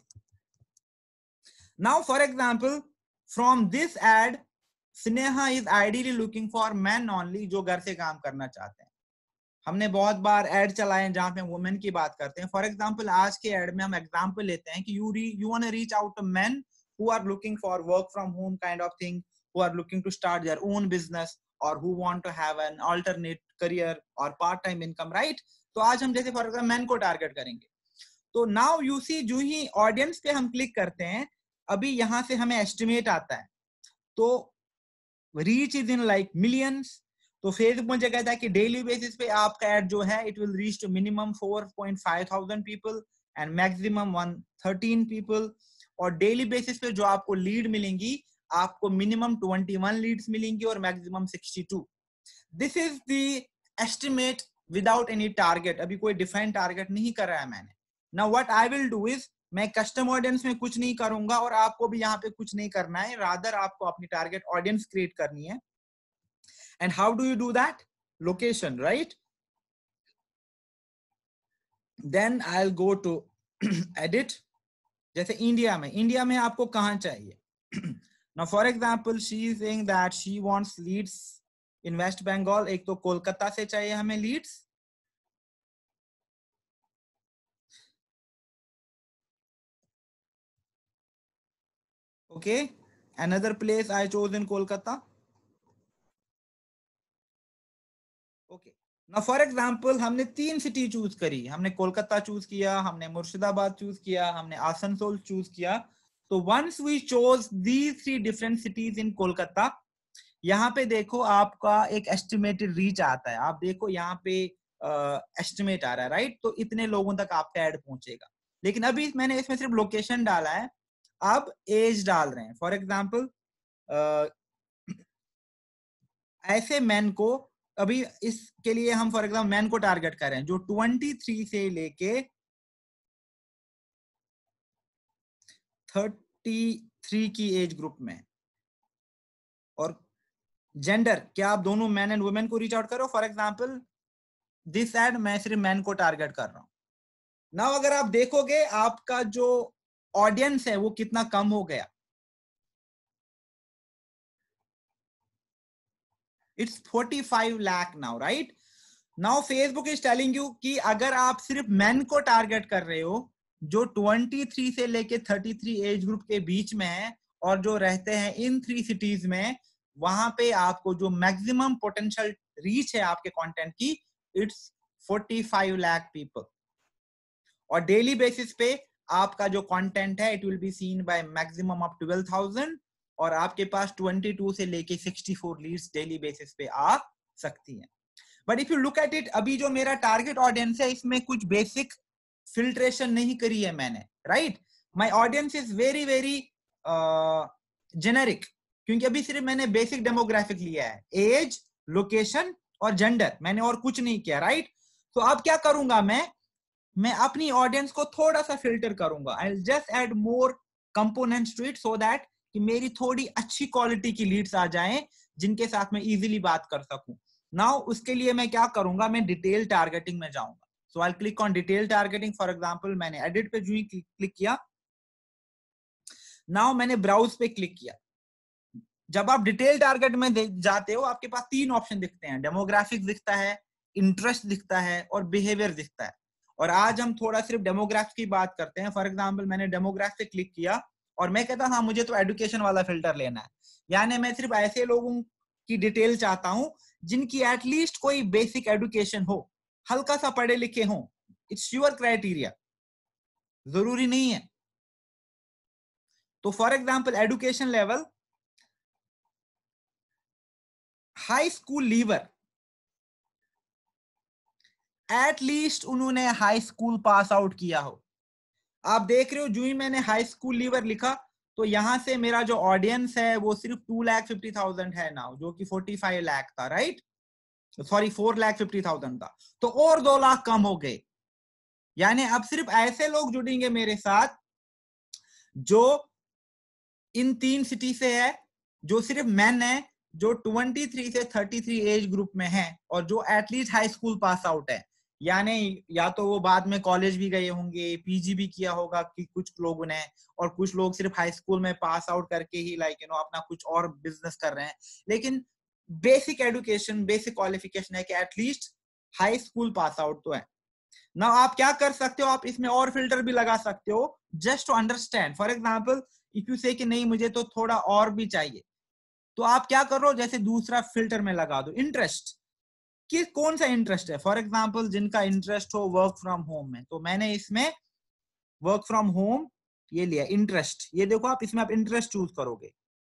Now for example from this ad, Sneha is ideally looking for man only, जो घर से काम करना चाहते हैं। हमने बहुत बार एड चलाए जहां पे वुमेन की बात करते हैं। फॉर एग्जांपल आज के एड में हम एग्जांपल लेते हैं कि you you want to reach out to men who are looking for work from home kind of thing, who are looking to start their own business, और who want to have an alternate career और part time income, right. तो आज हम जैसे for example men को target करेंगे। तो now you सी जो ही ऑडियंस पे हम क्लिक करते हैं, अभी यहां से हमें एस्टिमेट आता है, तो reach is in like millions. तो फेसबुक मुझे कहता है कि डेली बेसिस पे आपका एड जो है it will reach to minimum four point five thousand people and maximum one thirteen people. और डेली बेसिस पे जो आपको लीड मिलेंगी, आपको मिनिमम ट्वेंटी वन लीड्स मिलेंगी और maximum sixty two. This is the estimate without any target, अभी कोई डिफाइंड टारगेट नहीं कर रहा है मैंने। Now what I will do is, मैं कस्टम ऑडियंस में कुछ नहीं करूंगा और आपको भी यहाँ पे कुछ नहीं करना है, रादर आपको अपनी टारगेट ऑडियंस क्रिएट करनी है। And how do you do that? Location, right? Then I'll go to edit. जैसे इंडिया में, इंडिया में आपको कहाँ चाहिए? Now for example, she is saying that she wants leads in West Bengal. एक तो कोलकाता से चाहिए हमें leads. Okay. Another place I chose in Kolkata. Okay. Now for example, हमने तीन सिटी चूज करी, हमने कोलकाता चूज किया, हमने मुर्शिदाबाद चूज किया, हमने आसनसोल चूज किया। तो once we chose these three different cities in Kolkata, यहाँ पे देखो आपका एक एस्टिमेटेड रीच आता है। आप देखो यहाँ पे एस्टिमेट uh, आ रहा है, राइट। तो इतने लोगों तक आपका ऐड पहुंचेगा। लेकिन अभी मैंने इसमें सिर्फ लोकेशन डाला है, अब एज डाल रहे हैं। फॉर एग्जाम्पल uh, ऐसे मैन को, अभी इसके लिए हम फॉर एग्जाम्पल मैन को टारगेट कर रहे हैं जो तेईस से लेके तैंतीस की एज ग्रुप में। और जेंडर, क्या आप दोनों मैन एंड वुमेन को रीच आउट करो? फॉर एग्जाम्पल दिस एड मैं सिर्फ मैन को टारगेट कर रहा हूं। नाउ अगर आप देखोगे आपका जो ऑडियंस है वो कितना कम हो गया, it's forty five lakh now, right. Now Facebook is telling you कि अगर आप सिर्फ मैन को टारगेट कर रहे हो जो तेईस से लेके तैंतीस एज ग्रुप के बीच में है और जो रहते हैं इन थ्री सिटीज में, वहां पे आपको जो मैक्सिमम पोटेंशियल रीच है आपके कंटेंट की, it's forty five lakh people. और डेली बेसिस पे आपका जो कंटेंट है it will be seen by maximum of twelve thousand, और आपके पास बाईस से लेके चौंसठ लीड्स डेली बेसिस पे आ सकती हैं। But if you look at it, अभी जो मेरा टारगेट ऑडियंस है इसमें कुछ बेसिक फिल्ट्रेशन नहीं करी है मैंने, right. My audience is very very generic, क्योंकि अभी सिर्फ मैंने बेसिक डेमोग्राफिक लिया है, एज, लोकेशन और जेंडर, मैंने और कुछ नहीं किया, राइट। तो अब क्या करूंगा मैं मैं अपनी ऑडियंस को थोड़ा सा फिल्टर करूंगा। I will just add more components to it so that कि मेरी थोड़ी अच्छी क्वालिटी की लीड्स आ जाएं जिनके साथ मैं इजीली बात कर सकूं। नाउ उसके लिए मैं क्या करूंगा, मैं डिटेल टारगेटिंग में जाऊंगा। So I click on detail targeting. For example मैंने एडिट पे जो ही क्लिक किया, नाउ मैंने ब्राउज पे क्लिक किया। जब आप डिटेल टारगेट में जाते हो आपके पास तीन ऑप्शन दिखते हैं, डेमोग्राफिक दिखता है, इंटरेस्ट दिखता है और बिहेवियर दिखता है। और आज हम थोड़ा सिर्फ डेमोग्राफिक की बात करते हैं। फॉर एग्जांपल मैंने डेमोग्राफिक पे क्लिक किया और मैं कहता हाँ मुझे तो एजुकेशन वाला फिल्टर लेना है, यानी मैं सिर्फ ऐसे लोगों की डिटेल चाहता हूं जिनकी एटलीस्ट कोई बेसिक एजुकेशन हो, हल्का सा पढ़े लिखे हो। इट्स योर क्राइटेरिया, जरूरी नहीं है। तो for example education level high school leaver, at least उन्होंने हाई स्कूल पास आउट किया हो। आप देख रहे हो जो ही मैंने हाई स्कूल लीवर लिखा तो यहां से मेरा जो ऑडियंस है वो सिर्फ टू लाख फिफ्टी थाउजेंड है नाउ, जो कि फोर्टी फाइव लाख था, right? Sorry four lakh fifty thousand था, तो और दो लाख कम हो गए। यानी अब सिर्फ ऐसे लोग जुड़ेंगे मेरे साथ जो इन तीन सिटी से है, जो सिर्फ मैन है, जो तेईस से तैंतीस एज ग्रुप में है और जो at least high school pass out है। यानी या तो वो बाद में कॉलेज भी गए होंगे, पीजी भी किया होगा कि कुछ लोगों ने, और कुछ लोग सिर्फ हाई स्कूल में पास आउट करके ही लाइक यू नो अपना कुछ और बिजनेस कर रहे हैं। लेकिन बेसिक एजुकेशन, बेसिक क्वालिफिकेशन है कि at least high school pass out तो है ना। आप क्या कर सकते हो, आप इसमें और फिल्टर भी लगा सकते हो just to understand. For example if you say कि नहीं मुझे तो थोड़ा और भी चाहिए, तो आप क्या करो, जैसे दूसरा फिल्टर में लगा दो इंटरेस्ट, कि कौन सा इंटरेस्ट है। फॉर एग्जाम्पल जिनका इंटरेस्ट हो वर्क फ्रॉम होम में, तो मैंने इसमें वर्क फ्रॉम होम ये लिया इंटरेस्ट। ये देखो आप इसमें आप इंटरेस्ट चूज करोगे।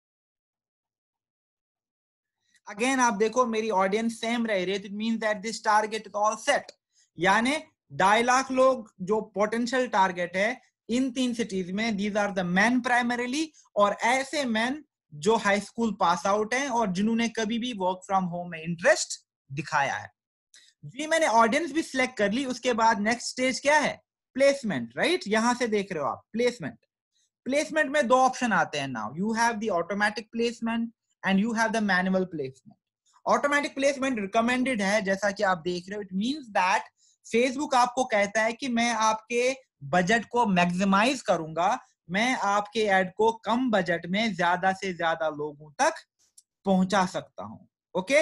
अगेन आप देखो मेरी ऑडियंस सेम रह रही है, it means that this target is all set. यानी ढाई लाख लोग जो पोटेंशियल टारगेट है इन तीन सिटीज में, these are the man primarily, और ऐसे मैन जो हाई स्कूल पास आउट हैं और जिन्होंने कभी भी वर्क फ्रॉम होम में इंटरेस्ट दिखाया है। जी मैंने ऑडियंस भी सिलेक्ट कर ली। उसके बाद नेक्स्ट स्टेज क्या है, प्लेसमेंट, राइट? यहां से देख रहे हो आप प्लेसमेंट। प्लेसमेंट में दो ऑप्शन आते हैं now, you have the automatic placement and you have the manual placement. Automatic placement recommended है, जैसा कि आप देख रहे हो। इट मींस दैट फेसबुक आपको कहता है कि मैं आपके बजट को मैक्सिमाइज करूंगा, मैं आपके ऐड को कम बजट में ज्यादा से ज्यादा लोगों तक पहुंचा सकता हूं। ओके,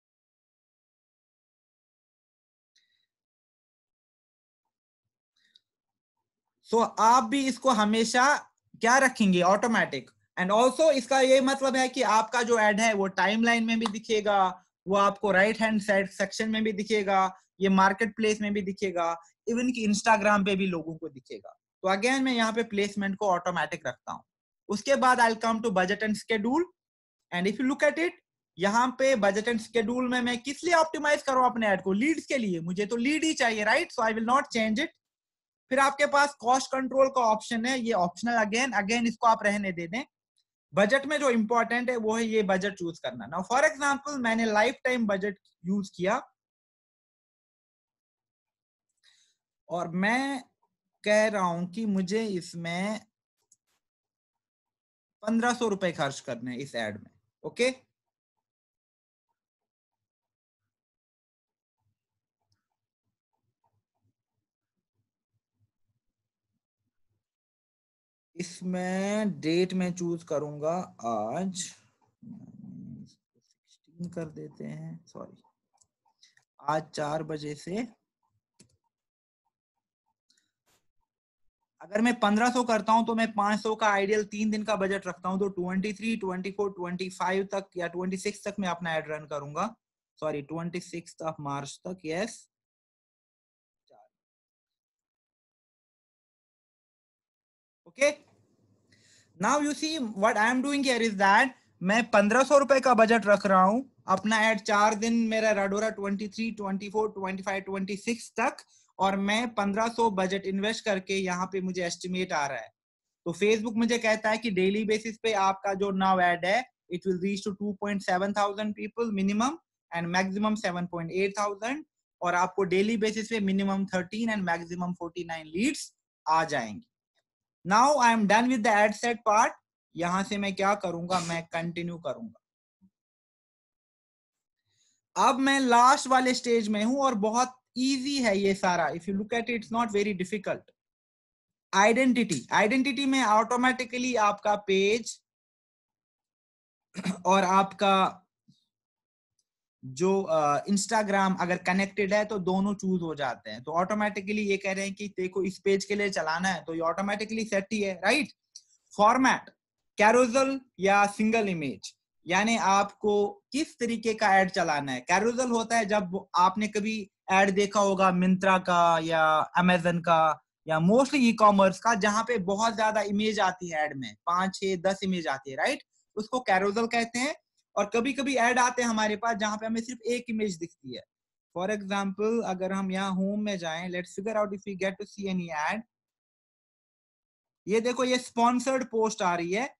सो so, आप भी इसको हमेशा क्या रखेंगे, ऑटोमेटिक। एंड ऑल्सो इसका ये मतलब है कि आपका जो एड है वो टाइमलाइन में भी दिखेगा, वो आपको राइट हैंड साइड सेक्शन में भी दिखेगा, ये मार्केट प्लेस में भी दिखेगा, इवन कि इंस्टाग्राम पे भी लोगों को दिखेगा। तो अगेन मैं यहाँ पे प्लेसमेंट को ऑटोमेटिक रखता हूँ। उसके बाद I will come to budget and schedule. And if you look at it, यहाँ पे बजट एंड शेड्यूल में मैं किस लिए ऑप्टिमाइज करूँ अपने एड को, लीड्स के लिए। मुझे तो लीड ही चाहिए, right? So I will not change it. फिर आपके पास कॉस्ट कंट्रोल का ऑप्शन है, ये ऑप्शनल, अगेन अगेन इसको आप रहने दे दें। बजट में जो इंपॉर्टेंट है वो है ये बजट चूज करना। नाउ फॉर एग्जांपल मैंने लाइफ टाइम बजट यूज किया और मैं कह रहा हूं कि मुझे इसमें पंद्रह सौ रुपए खर्च करने इस एड में। ओके, इसमें डेट में चूज करूंगा आज, सिक्सटीन कर देते हैं, सॉरी आज चार बजे से। अगर मैं पंद्रह सौ करता हूं तो मैं पांच सौ का आइडियल तीन दिन का बजट रखता हूं, तो तेईस, चौबीस, पच्चीस तक या छब्बीस तक मैं अपना एड रन करूंगा। सॉरी छब्बीस ऑफ मार्च तक, yes. Okay, now you see what I am doing here is that मैं पंद्रह सौ रुपए का बजट रख रहा हूं, अपना एड चार दिन मेरा रन हो रहा है तेईस, चौबीस, पच्चीस, छब्बीस तक, और मैं पंद्रह सौ बजट इन्वेस्ट करके यहाँ पे मुझे एस्टिमेट आ रहा है। तो फेसबुक मुझे कहता है कि डेली बेसिस पे आपका जो नाउ ऐड है it will reach to two point seven thousand people minimum and maximum seven point eight thousand, और आपको डेली बेसिस पे minimum thirteen and maximum forty nine leads आ जाएंगी। Now I am done with the ad set part. यहां से मैं क्या करूंगा, मैं कंटिन्यू करूंगा। अब मैं लास्ट वाले स्टेज में हूं और बहुत इजी है ये सारा, if you look at it, it's not very difficult. Identity, identity में ऑटोमेटिकली आपका पेज और आपका जो इंस्टाग्राम uh, अगर कनेक्टेड है तो दोनों चूज हो जाते हैं। तो ऑटोमेटिकली ये कह रहे हैं कि देखो इस पेज के लिए चलाना है तो ये ऑटोमेटिकली सेट ही है, राइट। फॉर्मेट, कैरोजल या सिंगल इमेज, यानी आपको किस तरीके का एड चलाना है। कैरोजल होता है जब आपने कभी एड देखा होगा मिंत्रा का या अमेजन का या मोस्टली ई कॉमर्स का, जहां पे बहुत ज्यादा इमेज आती है एड में, पांच छह दस इमेज आती है, राइट, उसको कैरोजल कहते हैं। और कभी कभी ऐड आते हैं हमारे पास जहां पे हमें सिर्फ एक इमेज दिखती है। फॉर एग्जाम्पल अगर हम यहाँ होम में जाएं, let's figure out if we get to see any ad. ये देखो ये स्पॉन्सर्ड पोस्ट आ रही है,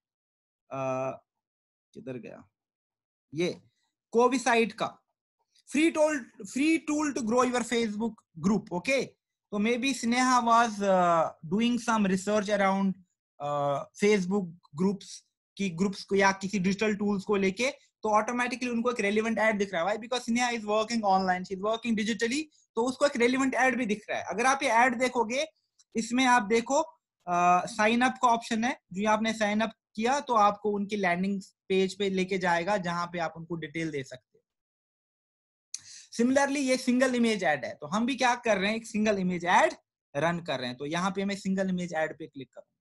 किधर गया ये, कोविसाइट का, free tool free tool to grow your Facebook group. Okay, तो maybe Sneha was doing some research around Facebook groups की ग्रुप्स को या किसी डिजिटल टूल्स को लेके, तो ऑटोमेटिकली उनको एक रेलिवेंट एड दिख रहा है। Why? Because Sneha is working online, she is working digitally, तो उसको एक रेलिवेंट एड भी दिख रहा है। अगर आप ये एड देखोगे, इसमें आप देखो साइन अप का ऑप्शन है, जो आपने साइन अप किया तो आपको उनकी लैंडिंग पेज पे लेके जाएगा जहां पे आप उनको डिटेल दे सकते हो। सिमिलरली ये सिंगल इमेज ऐड है, तो हम भी क्या कर रहे हैं, एक सिंगल इमेज ऐड रन कर रहे हैं। तो यहाँ पे मैं सिंगल इमेज ऐड पे क्लिक करूंगा।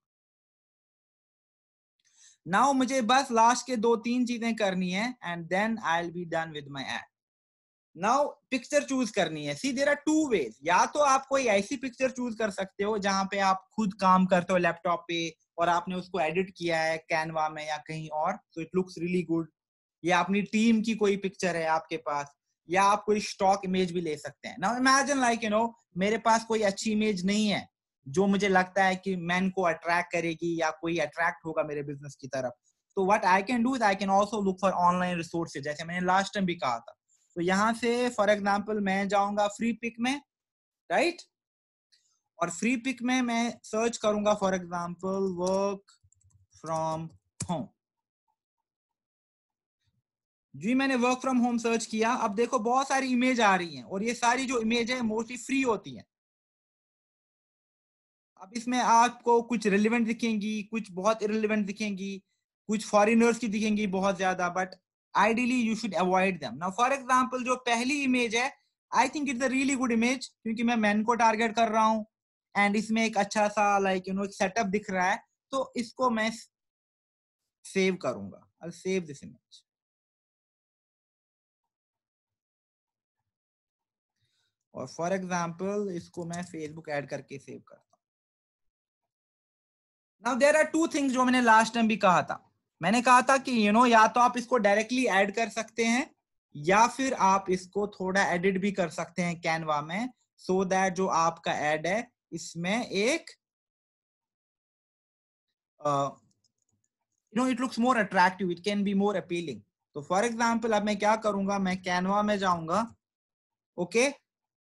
नाउ मुझे बस लास्ट के दो तीन चीजें करनी है and then I will be done with my ad. Now picture choose करनी है। See there are two ways, या तो आप कोई ऐसी पिक्चर चूज कर सकते हो जहां पे आप खुद काम करते हो लैपटॉप पे और आपने उसको एडिट किया है कैनवा में या कहीं और, so it looks really good, या अपनी टीम की कोई पिक्चर है आपके पास, या आप कोई स्टॉक इमेज भी ले सकते हैं। Now imagine like you know मेरे पास कोई अच्छी इमेज नहीं है जो मुझे लगता है कि मैन को अट्रैक्ट करेगी या कोई अट्रैक्ट होगा मेरे बिजनेस की तरफ, तो what I can do is I can also look for online resources, जैसे मैंने लास्ट टाइम भी कहा था। तो यहाँ से फॉर एग्जांपल मैं जाऊंगा फ्री पिक में, राइट, और फ्री पिक में मैं सर्च करूंगा for example work from home. जी मैंने वर्क फ्रॉम होम सर्च किया, अब देखो बहुत सारी इमेज आ रही हैं और ये सारी जो इमेज है मोस्टली फ्री होती हैं। अब इसमें आपको कुछ रिलेवेंट दिखेंगी, कुछ बहुत इरेलीवेंट दिखेंगी, कुछ फॉरेनर्स की दिखेंगी बहुत ज्यादा, but ideally you should avoid them. Now for example जो पहली इमेज है, I think it's a really good image, क्योंकि मैं मैन को टारगेट कर रहा हूँ एंड इसमें एक अच्छा सा लाइक यू नो एक सेटअप दिख रहा है, तो इसको मैं सेव करूंगा। I save this image. और फॉर एग्जांपल इसको मैं फेसबुक ऐड करके सेव करता हूँ। Now there are two things जो मैंने लास्ट टाइम भी कहा था। मैंने कहा था कि यू you नो know, या तो आप इसको डायरेक्टली ऐड कर सकते हैं या फिर आप इसको थोड़ा एडिट भी कर सकते हैं कैनवा में, सो so दैट जो आपका ऐड है इसमें एक you know it looks more attractive, it can be more appealing. तो फॉर एग्जांपल अब मैं क्या करूंगा, मैं कैनवा में जाऊंगा, ओके okay?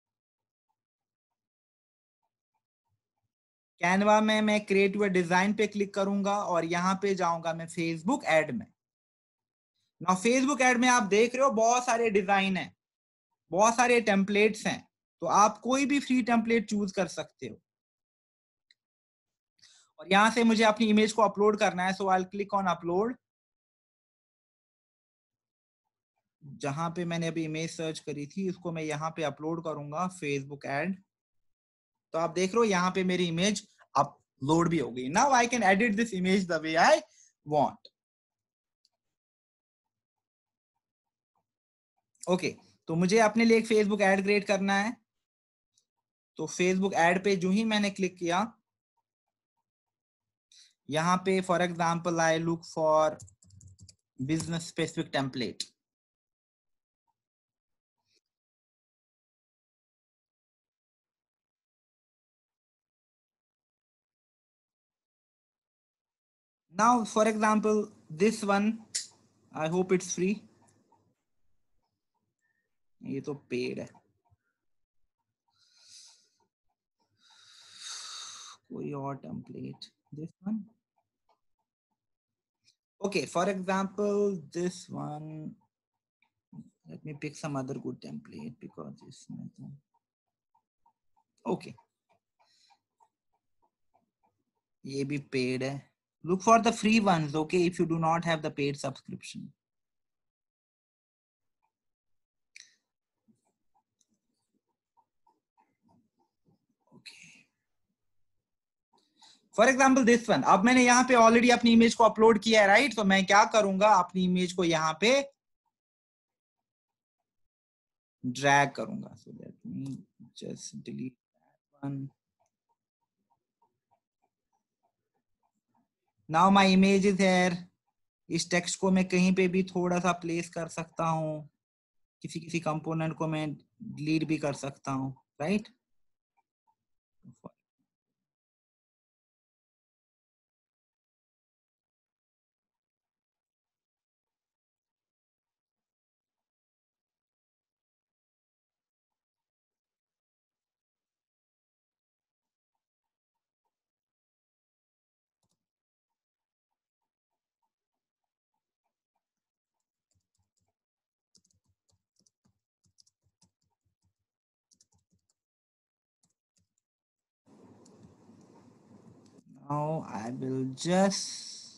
कैनवा में मैं क्रिएट हुए डिजाइन पे क्लिक करूंगा और यहाँ पे जाऊंगा मैं फेसबुक ऐड में। ना फेसबुक ऐड में आप देख रहे हो बहुत सारे डिजाइन है, बहुत सारे टेम्पलेट्स हैं, तो आप कोई भी फ्री टेम्पलेट चूज कर सकते हो। और यहां से मुझे अपनी इमेज को अपलोड करना है, so I will click on upload. जहां पे मैंने अभी इमेज सर्च करी थी उसको मैं यहाँ पे अपलोड करूंगा फेसबुक ऐड। तो आप देख रहे हो यहाँ पे मेरी इमेज अपलोड भी हो गई। Now I can edit this image the way I want. Okay, तो मुझे अपने लिए एक फेसबुक ऐड क्रिएट करना है। तो फेसबुक ऐड पे जो ही मैंने क्लिक किया, यहाँ पे for example I look for business specific template. Now for example this one, I hope it's free, ये तो पेड है, कोई और template, this one, okay, for example this one, let me pick some other good template because this one, okay, ये भी paid है. Look for the free ones, okay, if you do not have the paid subscription. For example this one. अब मैंने यहाँ पे already अपनी image को upload किया है, राइट? तो मैं क्या करूंगा, अपनी इमेज को यहाँ पे ड्रैग करूंगा. So let me just delete that one. Now my image is here. इस टेक्स्ट को मैं कहीं पे भी थोड़ा सा प्लेस कर सकता हूँ. किसी किसी कंपोनेंट को मैं डिलीट भी कर सकता हूँ, right? Now I will just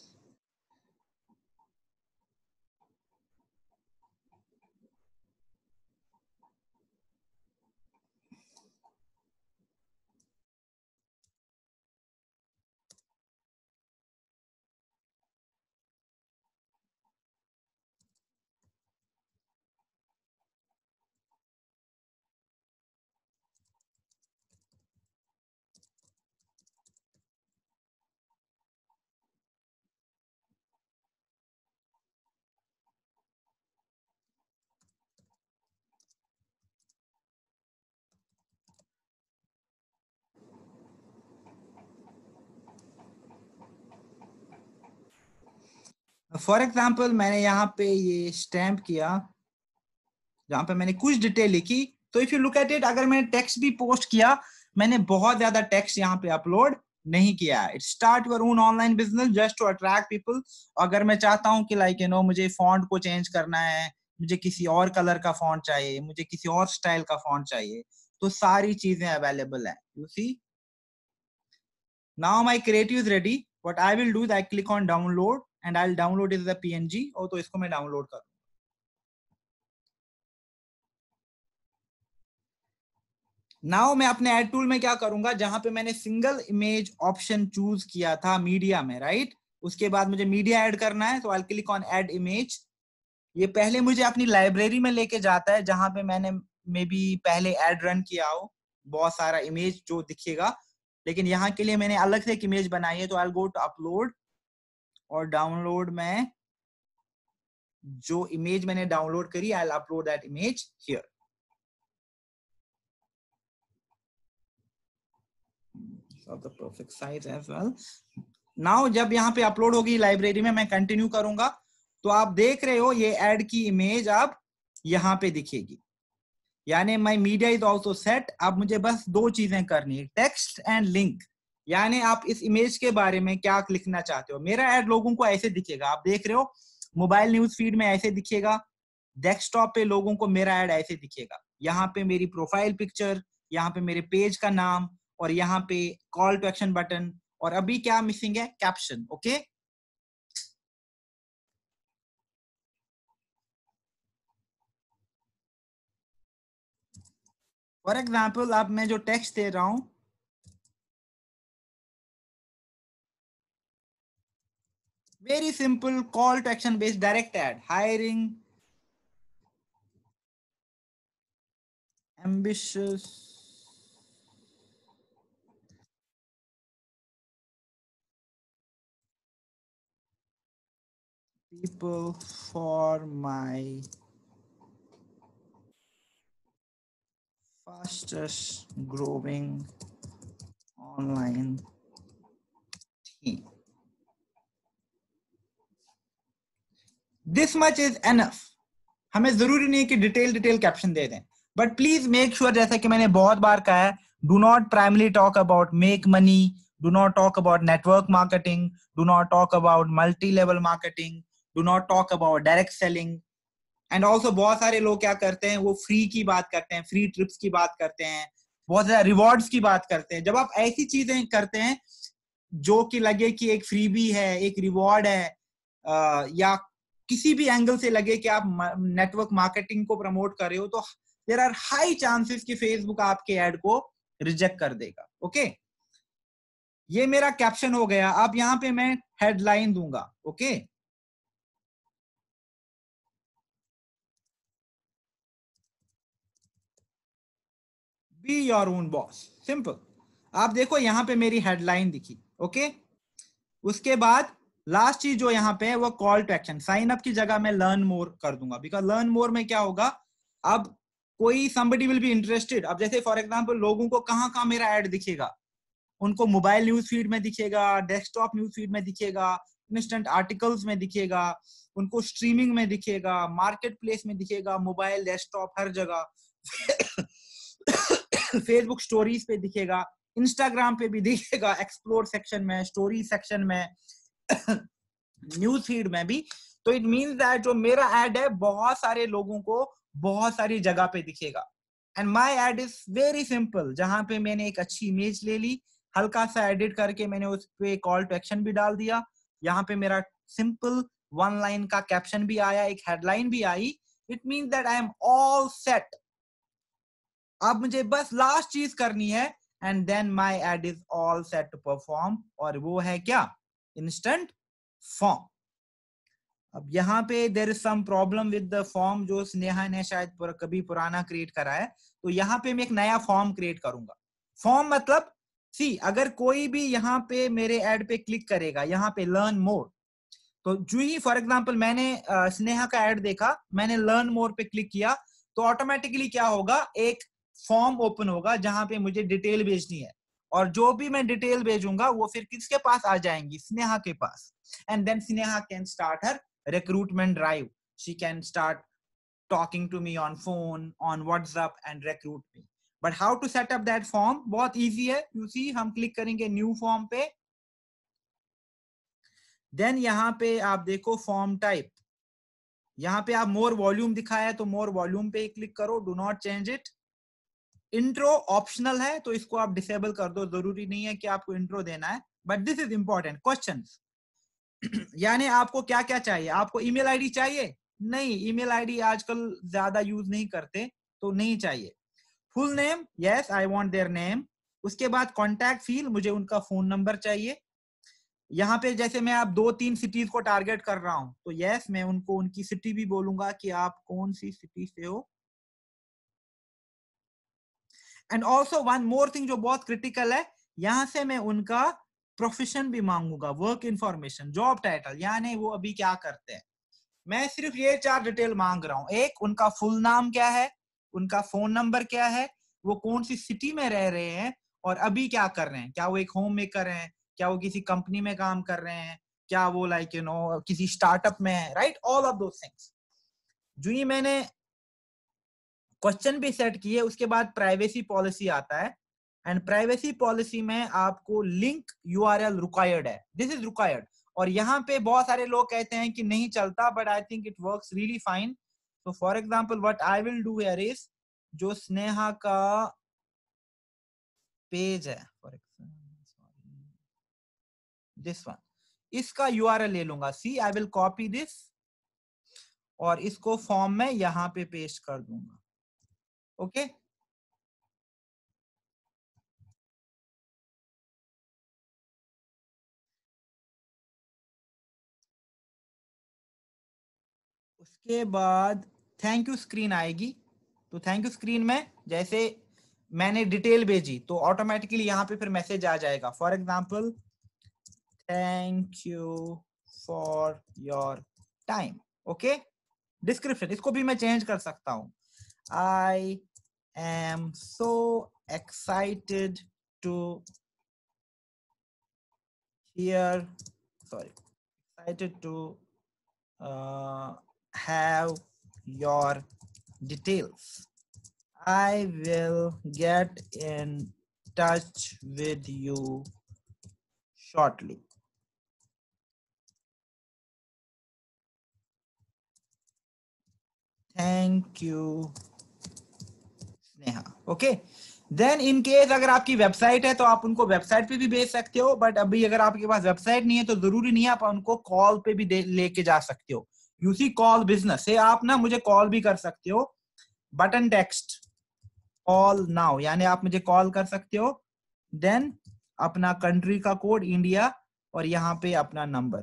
for example मैंने यहाँ पे ये स्टैम्प किया जहां पे मैंने कुछ डिटेल लिखी. तो if you look at it, अगर मैंने टेक्स्ट भी पोस्ट किया, मैंने बहुत ज्यादा टेक्स्ट यहाँ पे अपलोड नहीं किया. It start your own online business just to attract people. अगर मैं चाहता हूँ कि लाइक यू नो मुझे फॉन्ट को चेंज करना है, मुझे किसी और कलर का फॉन्ट चाहिए, मुझे किसी और स्टाइल का फॉन्ट चाहिए, तो सारी चीजें अवेलेबल है. You see, now my creative is ready. What I will do is I click on download and I will download it as a PNG. और तो इसको मैं डाउनलोड करूँ. नाउ मैं अपने एड टूल में क्या करूंगा, जहां पे मैंने सिंगल इमेज ऑप्शन चूज किया था मीडिया में, राइट? उसके बाद मुझे मीडिया ऐड करना है, तो I click on add image. ये पहले मुझे अपनी लाइब्रेरी में लेके जाता है जहां पे मैंने मे बी पहले ऐड रन किया हो. बहुत सारा इमेज जो दिखेगा, लेकिन यहाँ के लिए मैंने अलग से एक इमेज बनाई है. तो आई गो टू अपलोड और डाउनलोड में जो इमेज मैंने डाउनलोड करी, I upload that image here. Of the perfect size as well. Now जब यहाँ पे अपलोड होगी लाइब्रेरी में, मैं कंटिन्यू करूंगा. तो आप देख रहे हो ये ऐड की इमेज अब यहाँ पे दिखेगी. यानी my media is also set. अब मुझे बस दो चीजें करनी है, टेक्स्ट एंड लिंक. यानी आप इस इमेज के बारे में क्या लिखना चाहते हो. मेरा ऐड लोगों को ऐसे दिखेगा, आप देख रहे हो मोबाइल न्यूज फीड में ऐसे दिखेगा. डेस्कटॉप पे लोगों को मेरा ऐड ऐसे दिखेगा. यहाँ पे मेरी प्रोफाइल पिक्चर, यहाँ पे मेरे पेज का नाम, और यहाँ पे कॉल टू एक्शन बटन, और अभी क्या मिसिंग है, कैप्शन. ओके, फॉर एग्जाम्पल अब मैं जो टेक्स्ट दे रहा हूं, very simple call to action based direct ad. Hiring ambitious people for my fastest growing online team. This much is enough. हमें जरूरी नहीं है कि डिटेल डिटेल कैप्शन दे दें, बट प्लीज मेक श्योर, जैसा कि मैंने बहुत बार कहा है, do not primarily talk about make money, do not talk about network marketing, do not talk about multi level marketing, do not talk about direct selling. And also बहुत सारे लोग क्या करते हैं, वो फ्री की बात करते हैं, फ्री ट्रिप्स की बात करते हैं, बहुत ज्यादा रिवॉर्ड्स की बात करते हैं। जब आप ऐसी चीजें करते हैं जो कि लगे कि एक फ्रीबी है, एक रिवॉर्ड है, आ, या किसी भी एंगल से लगे कि आप नेटवर्क मार्केटिंग को प्रमोट कर रहे हो, तो देयर आर हाई चांसेस कि फेसबुक आपके ऐड को रिजेक्ट कर देगा। ओके, ये मेरा कैप्शन हो गया। अब यहां पे मैं हेडलाइन दूंगा। Okay, be your own boss, simple. आप देखो यहां पे मेरी हेडलाइन दिखी। ओके, उसके बाद लास्ट चीज जो यहाँ पे है वो call to action. Sign up की जगह मैं लर्न मोर कर दूंगा, बिकॉज लर्न मोर में क्या होगा, अब कोई somebody विल बी इंटरेस्टेड। अब जैसे फॉर एग्जांपल लोगों को कहाँ कहाँ मेरा ऐड दिखेगा, उनको मोबाइल न्यूज फीड में दिखेगा, डेस्कटॉप न्यूज फीड में दिखेगा, इंस्टेंट आर्टिकल्स में दिखेगा, उनको स्ट्रीमिंग में दिखेगा, मार्केट प्लेस में दिखेगा, मोबाइल डेस्कटॉप हर जगह, फेसबुक स्टोरीज पे दिखेगा, इंस्टाग्राम पे भी दिखेगा, एक्सप्लोर सेक्शन में, स्टोरी सेक्शन में, न्यूज फीड में भी। तो इट मींस दैट जो मेरा ऐड है बहुत सारे लोगों को बहुत सारी जगह पे दिखेगा। And my ad is very simple, जहां पे मैंने एक अच्छी इमेज ले ली, हल्का सा एडिट करके मैंने उस पे कॉल टू एक्शन भी डाल दिया, यहाँ पे मेरा सिंपल वन लाइन का कैप्शन भी आया, एक हेडलाइन भी आई। It means that I am all set. अब मुझे बस लास्ट चीज करनी है, and then my ad is all set to perform, और वो है क्या, इंस्टेंट फॉर्म। अब यहाँ पे there is some problem with the form जो स्नेहा ने शायद पुर, कभी पुराना क्रिएट करा है। तो यहाँ पे मैं एक नया फॉर्म क्रिएट करूंगा। फॉर्म मतलब सी, अगर कोई भी यहाँ पे मेरे ऐड पे क्लिक करेगा, यहाँ पे लर्न मोर, तो जो ही फॉर एग्जांपल मैंने uh, स्नेहा का ऐड देखा, मैंने लर्न मोर पे क्लिक किया, तो ऑटोमेटिकली क्या होगा, एक फॉर्म ओपन होगा जहां पे मुझे डिटेल भेजनी है, और जो भी मैं डिटेल भेजूंगा वो फिर किसके पास आ जाएंगी, स्नेहा के पास। And then Sneha can start her recruitment drive. She can start talking to me on phone, on WhatsApp and recruit me. But how to set up that form? बहुत easy है। You see, हम click करेंगे new form पे, then यहाँ पे आप देखो form type, यहाँ पे आप more volume दिखाया है तो more volume पे ही click करो, do not change it. Intro optional है तो इसको आप डिसेबल कर दो, जरूरी नहीं है कि आपको इंट्रो देना है। But this is important questions. यानी आपको क्या क्या चाहिए, आपको ईमेल आईडी चाहिए? नहीं, ईमेल आईडी आजकल ज्यादा यूज नहीं करते, तो नहीं चाहिए। Full name, yes I want their name. उसके बाद कॉन्टैक्ट फील्ड, मुझे उनका फोन नंबर चाहिए। यहाँ पे जैसे मैं आप दो तीन सिटीज को टारगेट कर रहा हूं, तो यस मैं उनको उनकी सिटी भी बोलूंगा कि आप कौन सी सिटी से हो। And also one more thing जो बहुत क्रिटिकल है, यहां से मैं उनका प्रोफेशन भी मांगूंगा, वर्क इंफॉर्मेशन, जॉब टाइटल, यानी वो अभी क्या करते हैं। मैं सिर्फ ये चार डिटेल मांग रहा हूं, एक उनका फुल नाम क्या है, उनका फोन नंबर क्या है, वो कौन सी सिटी में रह रहे हैं, और अभी क्या कर रहे हैं, क्या वो एक होम मेकर हैं, क्या वो किसी कंपनी में काम कर रहे हैं, क्या वो लाइक यू नो किसी स्टार्टअप में है, right, all of those things. जो ही मैंने क्वेश्चन भी सेट किए, उसके बाद प्राइवेसी पॉलिसी आता है, एंड प्राइवेसी पॉलिसी में आपको लिंक यूआरएल रिक्वायर्ड है, दिस इज रिक्वायर्ड। और यहाँ पे बहुत सारे लोग कहते हैं कि नहीं चलता, but I think it works really fine. तो for example what I will do here is, जो स्नेहा का पेज है, फॉर एग्जांपल दिस वन, इसका यूआरएल ले लूंगा, see I will copy this, और इसको फॉर्म में यहाँ पे पेस्ट कर दूंगा। Okay okay? उसके बाद थैंक यू स्क्रीन आएगी। तो थैंक यू स्क्रीन में जैसे मैंने डिटेल भेजी तो ऑटोमेटिकली यहाँ पे फिर मैसेज आ जाएगा, for example thank you for your time. Okay, description इसको भी मैं चेंज कर सकता हूँ, I am so excited to hear, sorry, excited to have your details. I will get in touch with you shortly. Thank you, Sneha. Okay. Then in case अगर आपकी website है तो आप उनको वेबसाइट पे भी भेज सकते हो, बट अभी अगर आपके पास वेबसाइट नहीं है तो जरूरी नहीं है, आप उनको कॉल पे भी लेके जा सकते हो। यू सी कॉल बिजनेस से आप ना मुझे कॉल भी कर सकते हो, बटन टेक्स्ट कॉल नाउ, यानी आप मुझे कॉल कर सकते हो, देन अपना कंट्री का कोड इंडिया और यहाँ पे अपना नंबर।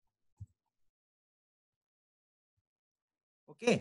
ओके,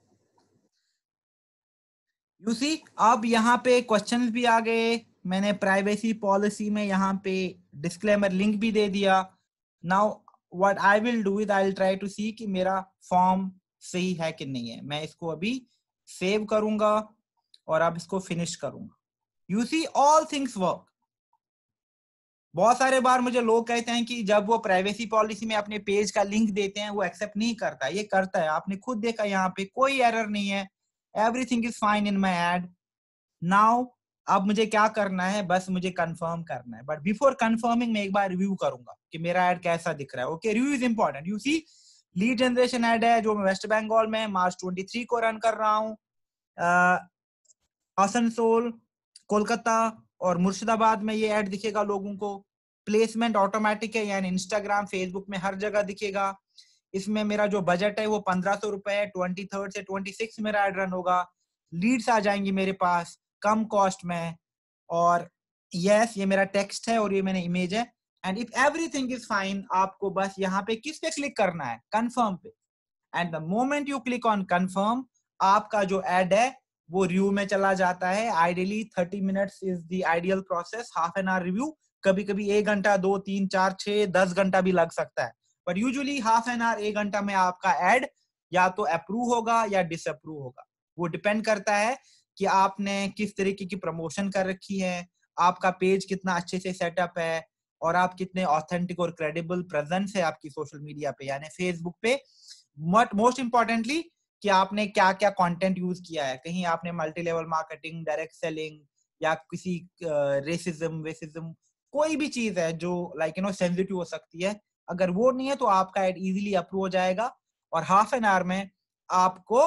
यू सी अब यहाँ पे क्वेश्चंस भी आ गए, मैंने प्राइवेसी पॉलिसी में यहाँ पे डिस्क्लेमर लिंक भी दे दिया। Now what I will do is I will try to see कि मेरा फॉर्म सही है कि नहीं है। मैं इसको अभी सेव करूंगा और अब इसको फिनिश करूंगा। You see all things work. बहुत सारे बार मुझे लोग कहते हैं कि जब वो प्राइवेसी पॉलिसी में अपने पेज का लिंक देते हैं वो एक्सेप्ट नहीं करता, ये करता है, आपने खुद देखा, यहाँ पे कोई एरर नहीं है, everything is fine in my ad. Now अब मुझे क्या करना है, बस मुझे कंफर्म करना है, बट बिफोर कंफर्मिंग मैं एक बार रिव्यू करूंगा कि मेरा एड कैसा दिख रहा है। Okay, review is important. You see lead generation ad है जो मैं वेस्ट बंगाल में मार्च तेईस को रन कर रहा हूँ। आसनसोल, कोलकाता और मुर्शिदाबाद में ये ऐड दिखेगा लोगों को। प्लेसमेंट ऑटोमेटिक है, यानी इंस्टाग्राम फेसबुक में हर जगह दिखेगा। इसमें मेरा जो बजट है वो पंद्रह सौ रुपए है, ट्वेंटी थर्ड से ट्वेंटी सिक्स मेरा एड रन होगा। लीड्स आ जाएंगी मेरे पास कम कॉस्ट में। और यस, ये मेरा टेक्स्ट है और ये मैंने इमेज है। And if everything is fine, आपको बस यहाँ पे किस पे क्लिक करना है, कंफर्म पे। And the moment you click on confirm, आपका जो एड है वो रिव्यू में चला जाता है। Ideally thirty minutes is the ideal process, half an hour review. कभी कभी एक घंटा, दो, तीन, चार, छह, दस घंटा भी लग सकता है, पर यूजुअली हाफ एन आवर, एक घंटा में आपका एड या तो अप्रूव होगा या डिसअप्रूव होगा। वो डिपेंड करता है कि आपने किस तरीके की प्रमोशन कर रखी है, आपका पेज कितना अच्छे से सेटअप है, और आप कितने ऑथेंटिक और क्रेडिबल प्रेजेंस है आपकी सोशल मीडिया पे, यानी फेसबुक पे। मोस्ट इंपॉर्टेंटली कि आपने क्या क्या कंटेंट यूज किया है, कहीं आपने multi level marketing, direct selling, या किसी रेसिज्म वेसिज्म, कोई भी चीज है जो लाइक यू नो सेंसिटिव हो सकती है, अगर वो नहीं है तो आपका एड इजीली अप्रूव हो जाएगा और हाफ एन आवर में आपको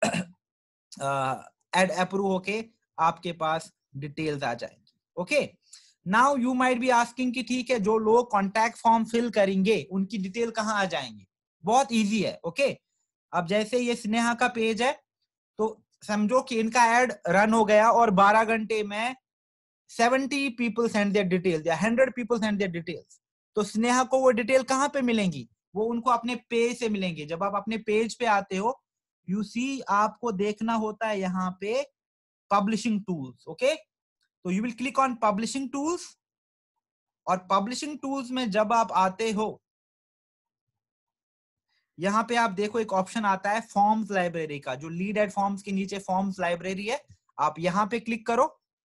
एड अप्रूव होके आपके पास डिटेल्स आ जाएंगी। Okay, now you might be asking कि ठीक है, जो लोग कॉन्टैक्ट फॉर्म फिल करेंगे उनकी डिटेल कहाँ आ जाएंगी। बहुत इजी है। ओके, अब जैसे ये स्नेहा का पेज है, तो समझो कि इनका एड रन हो गया और बारह घंटे में seventy people send their details या hundred people send their details. तो स्नेहा को वो डिटेल कहाँ पे मिलेंगी, वो उनको अपने पेज से मिलेंगे। जब आप अपने पेज पे आते हो, यू सी आपको देखना होता है यहाँ पे पब्लिशिंग टूल्स। ओके, तो you will click on publishing tools, और पब्लिशिंग टूल्स में जब आप आते हो, यहाँ पे आप देखो एक ऑप्शन आता है फॉर्म्स लाइब्रेरी का, जो लीड एड फॉर्म्स के नीचे फॉर्म्स लाइब्रेरी है, आप यहाँ पे क्लिक करो।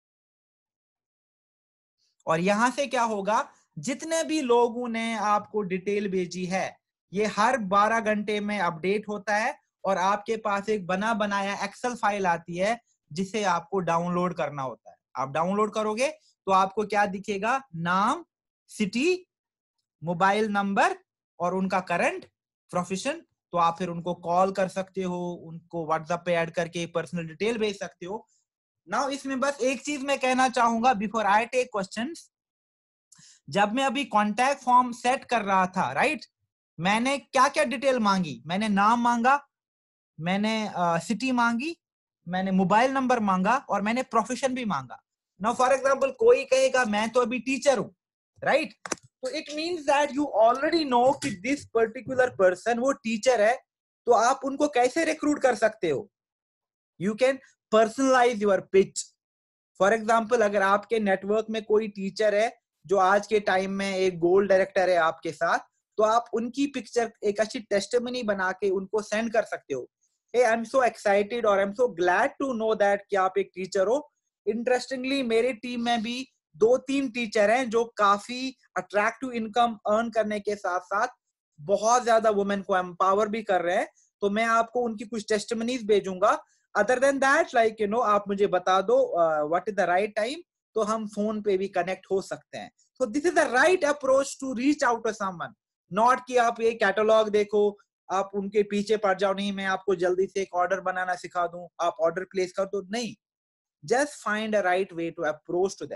और यहां से क्या होगा, जितने भी लोगों ने आपको डिटेल भेजी है, ये हर बारह घंटे में अपडेट होता है और आपके पास एक बना बनाया एक्सेल फाइल आती है जिसे आपको डाउनलोड करना होता है। आप डाउनलोड करोगे तो आपको क्या दिखेगा, नाम, सिटी, मोबाइल नंबर और उनका करंट प्रोफेशन। तो आप फिर उनको कॉल कर सकते हो, उनको व्हाट्सएप पे ऐड करके पर्सनल डिटेल भेज सकते हो। नाउ इसमें बस एक चीज मैं कहना चाहूंगा बिफोर आई टेक क्वेश्चंस। जब मैं अभी कॉन्टैक्ट फॉर्म सेट कर रहा था, राइट, मैंने क्या क्या डिटेल मांगी, मैंने नाम मांगा, मैंने सिटी uh, मांगी, मैंने मोबाइल नंबर मांगा और मैंने प्रोफेशन भी मांगा। नाउ फॉर एग्जांपल कोई कहेगा मैं तो अभी टीचर हूं, राइट, तो it means that you already know कि दिस पर्टिकुलर पर्सन वो टीचर है, तो आप उनको कैसे रिक्रूट कर सकते हो, you can personalize your pitch. For example अगर आपके नेटवर्क में कोई टीचर है जो आज के टाइम में एक गोल्ड डायरेक्टर है आपके साथ, तो आप उनकी पिक्चर एक अच्छी टेस्टिमनी बना के उनको सेंड कर सकते हो। hey, I am so excited और I am so glad to know that कि आप एक टीचर हो। इंटरेस्टिंगली मेरी टीम में भी दो तीन टीचर हैं जो काफी अट्रैक्टिव इनकम अर्न करने के साथ साथ बहुत ज्यादा वुमेन को एम्पावर भी कर रहे हैं। तो मैं आपको उनकी कुछ टेस्टिमनीज भेजूंगा। Other than that, like you know, आप मुझे बता दो what is the right time, तो हम फोन पे भी कनेक्ट हो सकते हैं। So this is the right approach to reach out to someone, not कि आप ये कैटलॉग देखो, आप उनके पीछे पड़ जाओ, नहीं मैं आपको जल्दी से एक ऑर्डर बनाना सिखा दूं, आप ऑर्डर प्लेस कर दो, नहीं। just find a right way to approach to them.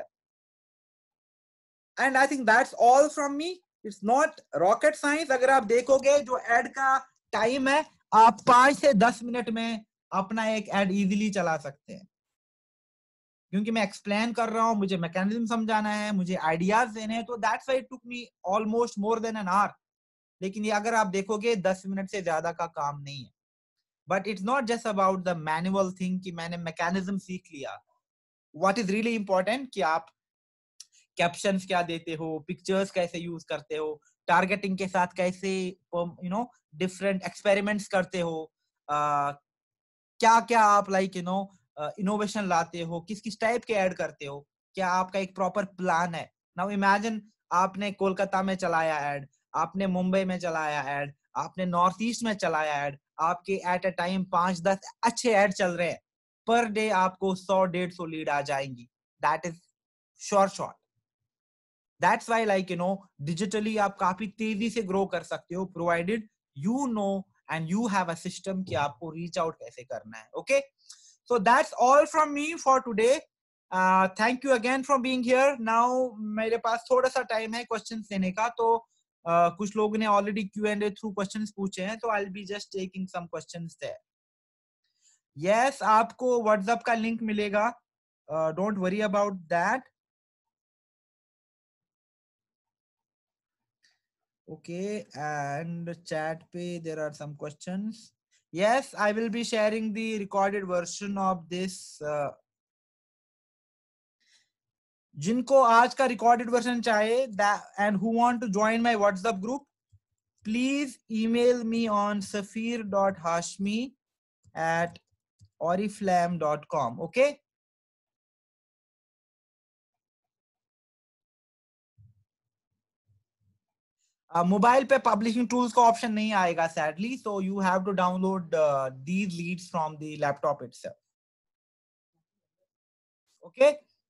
And I think that's all from me. It's not rocket science. अगर आप देखोगे जो एड का टाइम है, आप पांच से दस मिनट में अपना एक एड इजीली चला सकते हैं, क्योंकि मैं एक्सप्लेन कर रहा हूं, मुझे मैकेनिज्म समझाना है, मुझे आइडियाज देने हैं, तो that's why it took me almost more than an hour. लेकिन ये अगर आप देखोगे दस मिनट से ज्यादा का काम नहीं है. But it's not just about the manual thing कि मैंने मैकेनिज्म सीख लिया. व्हाट इज रियली इंपॉर्टेंट कि आप कैप्शंस क्या देते हो, पिक्चर्स कैसे यूज करते हो, टारगेटिंग के साथ कैसे यू नो डिफरेंट एक्सपेरिमेंट्स करते हो, uh, क्या क्या आप लाइक यू नो इनोवेशन लाते हो, किस किस टाइप के ऐड करते हो, क्या आपका एक प्रॉपर प्लान है. नाउ इमेजिन आपने कोलकाता में चलाया ऐड, आपने मुंबई में चलाया ऐड, आपने नॉर्थ ईस्ट में चलाया ऐड, आपके एट अ टाइम पांच दस अच्छे ऐड चल रहे हैं, पर डे आपको सौ डेढ़ सौ लीड आ जाएंगी. That is sure shot. That's why like you know digitally आप काफी तेजी से ग्रो कर सकते हो, provided you know and you have a system कि आपको reach out कैसे करना है. Okay, so that's all from me for today. uh, thank you again for being here. Now मेरे पास थोड़ा सा टाइम है questions देने का, तो uh, कुछ लोगों ने already Q and A through questions पूछे हैं, तो I'll be just taking some questions there. Yes, आपको WhatsApp का लिंक मिलेगा, uh, don't worry about that. Okay, and chat पे there are some questions. Yes, I will be sharing the recorded version of this. Uh, जिनको आज का recorded version चाहिए that and who want to join my WhatsApp group, please email me on safir dot hashmi at oriflame dot com. Okay. Mobile uh, पे publishing tools का option नहीं आएगा sadly, so you have to download these leads from the laptop itself. Okay,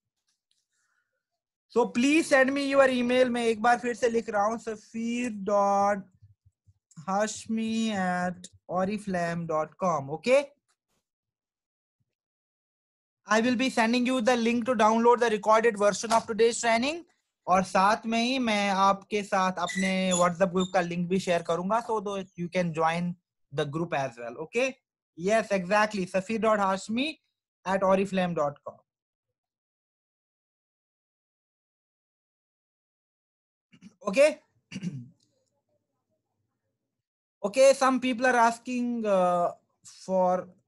so please send me your email. मैं एक बार फिर से लिख रहा हूँ, Safeer dot hashmi at oriflame dot com. Okay, I will be sending you the link to download the recorded version of today's training. और साथ में ही मैं आपके साथ अपने WhatsApp ग्रुप का लिंक भी शेयर करूंगा, so that you can join the group as well. Okay, yes, exactly, safir dot hashmi at oriflame dot com. Okay. Okay, some people are asking uh, for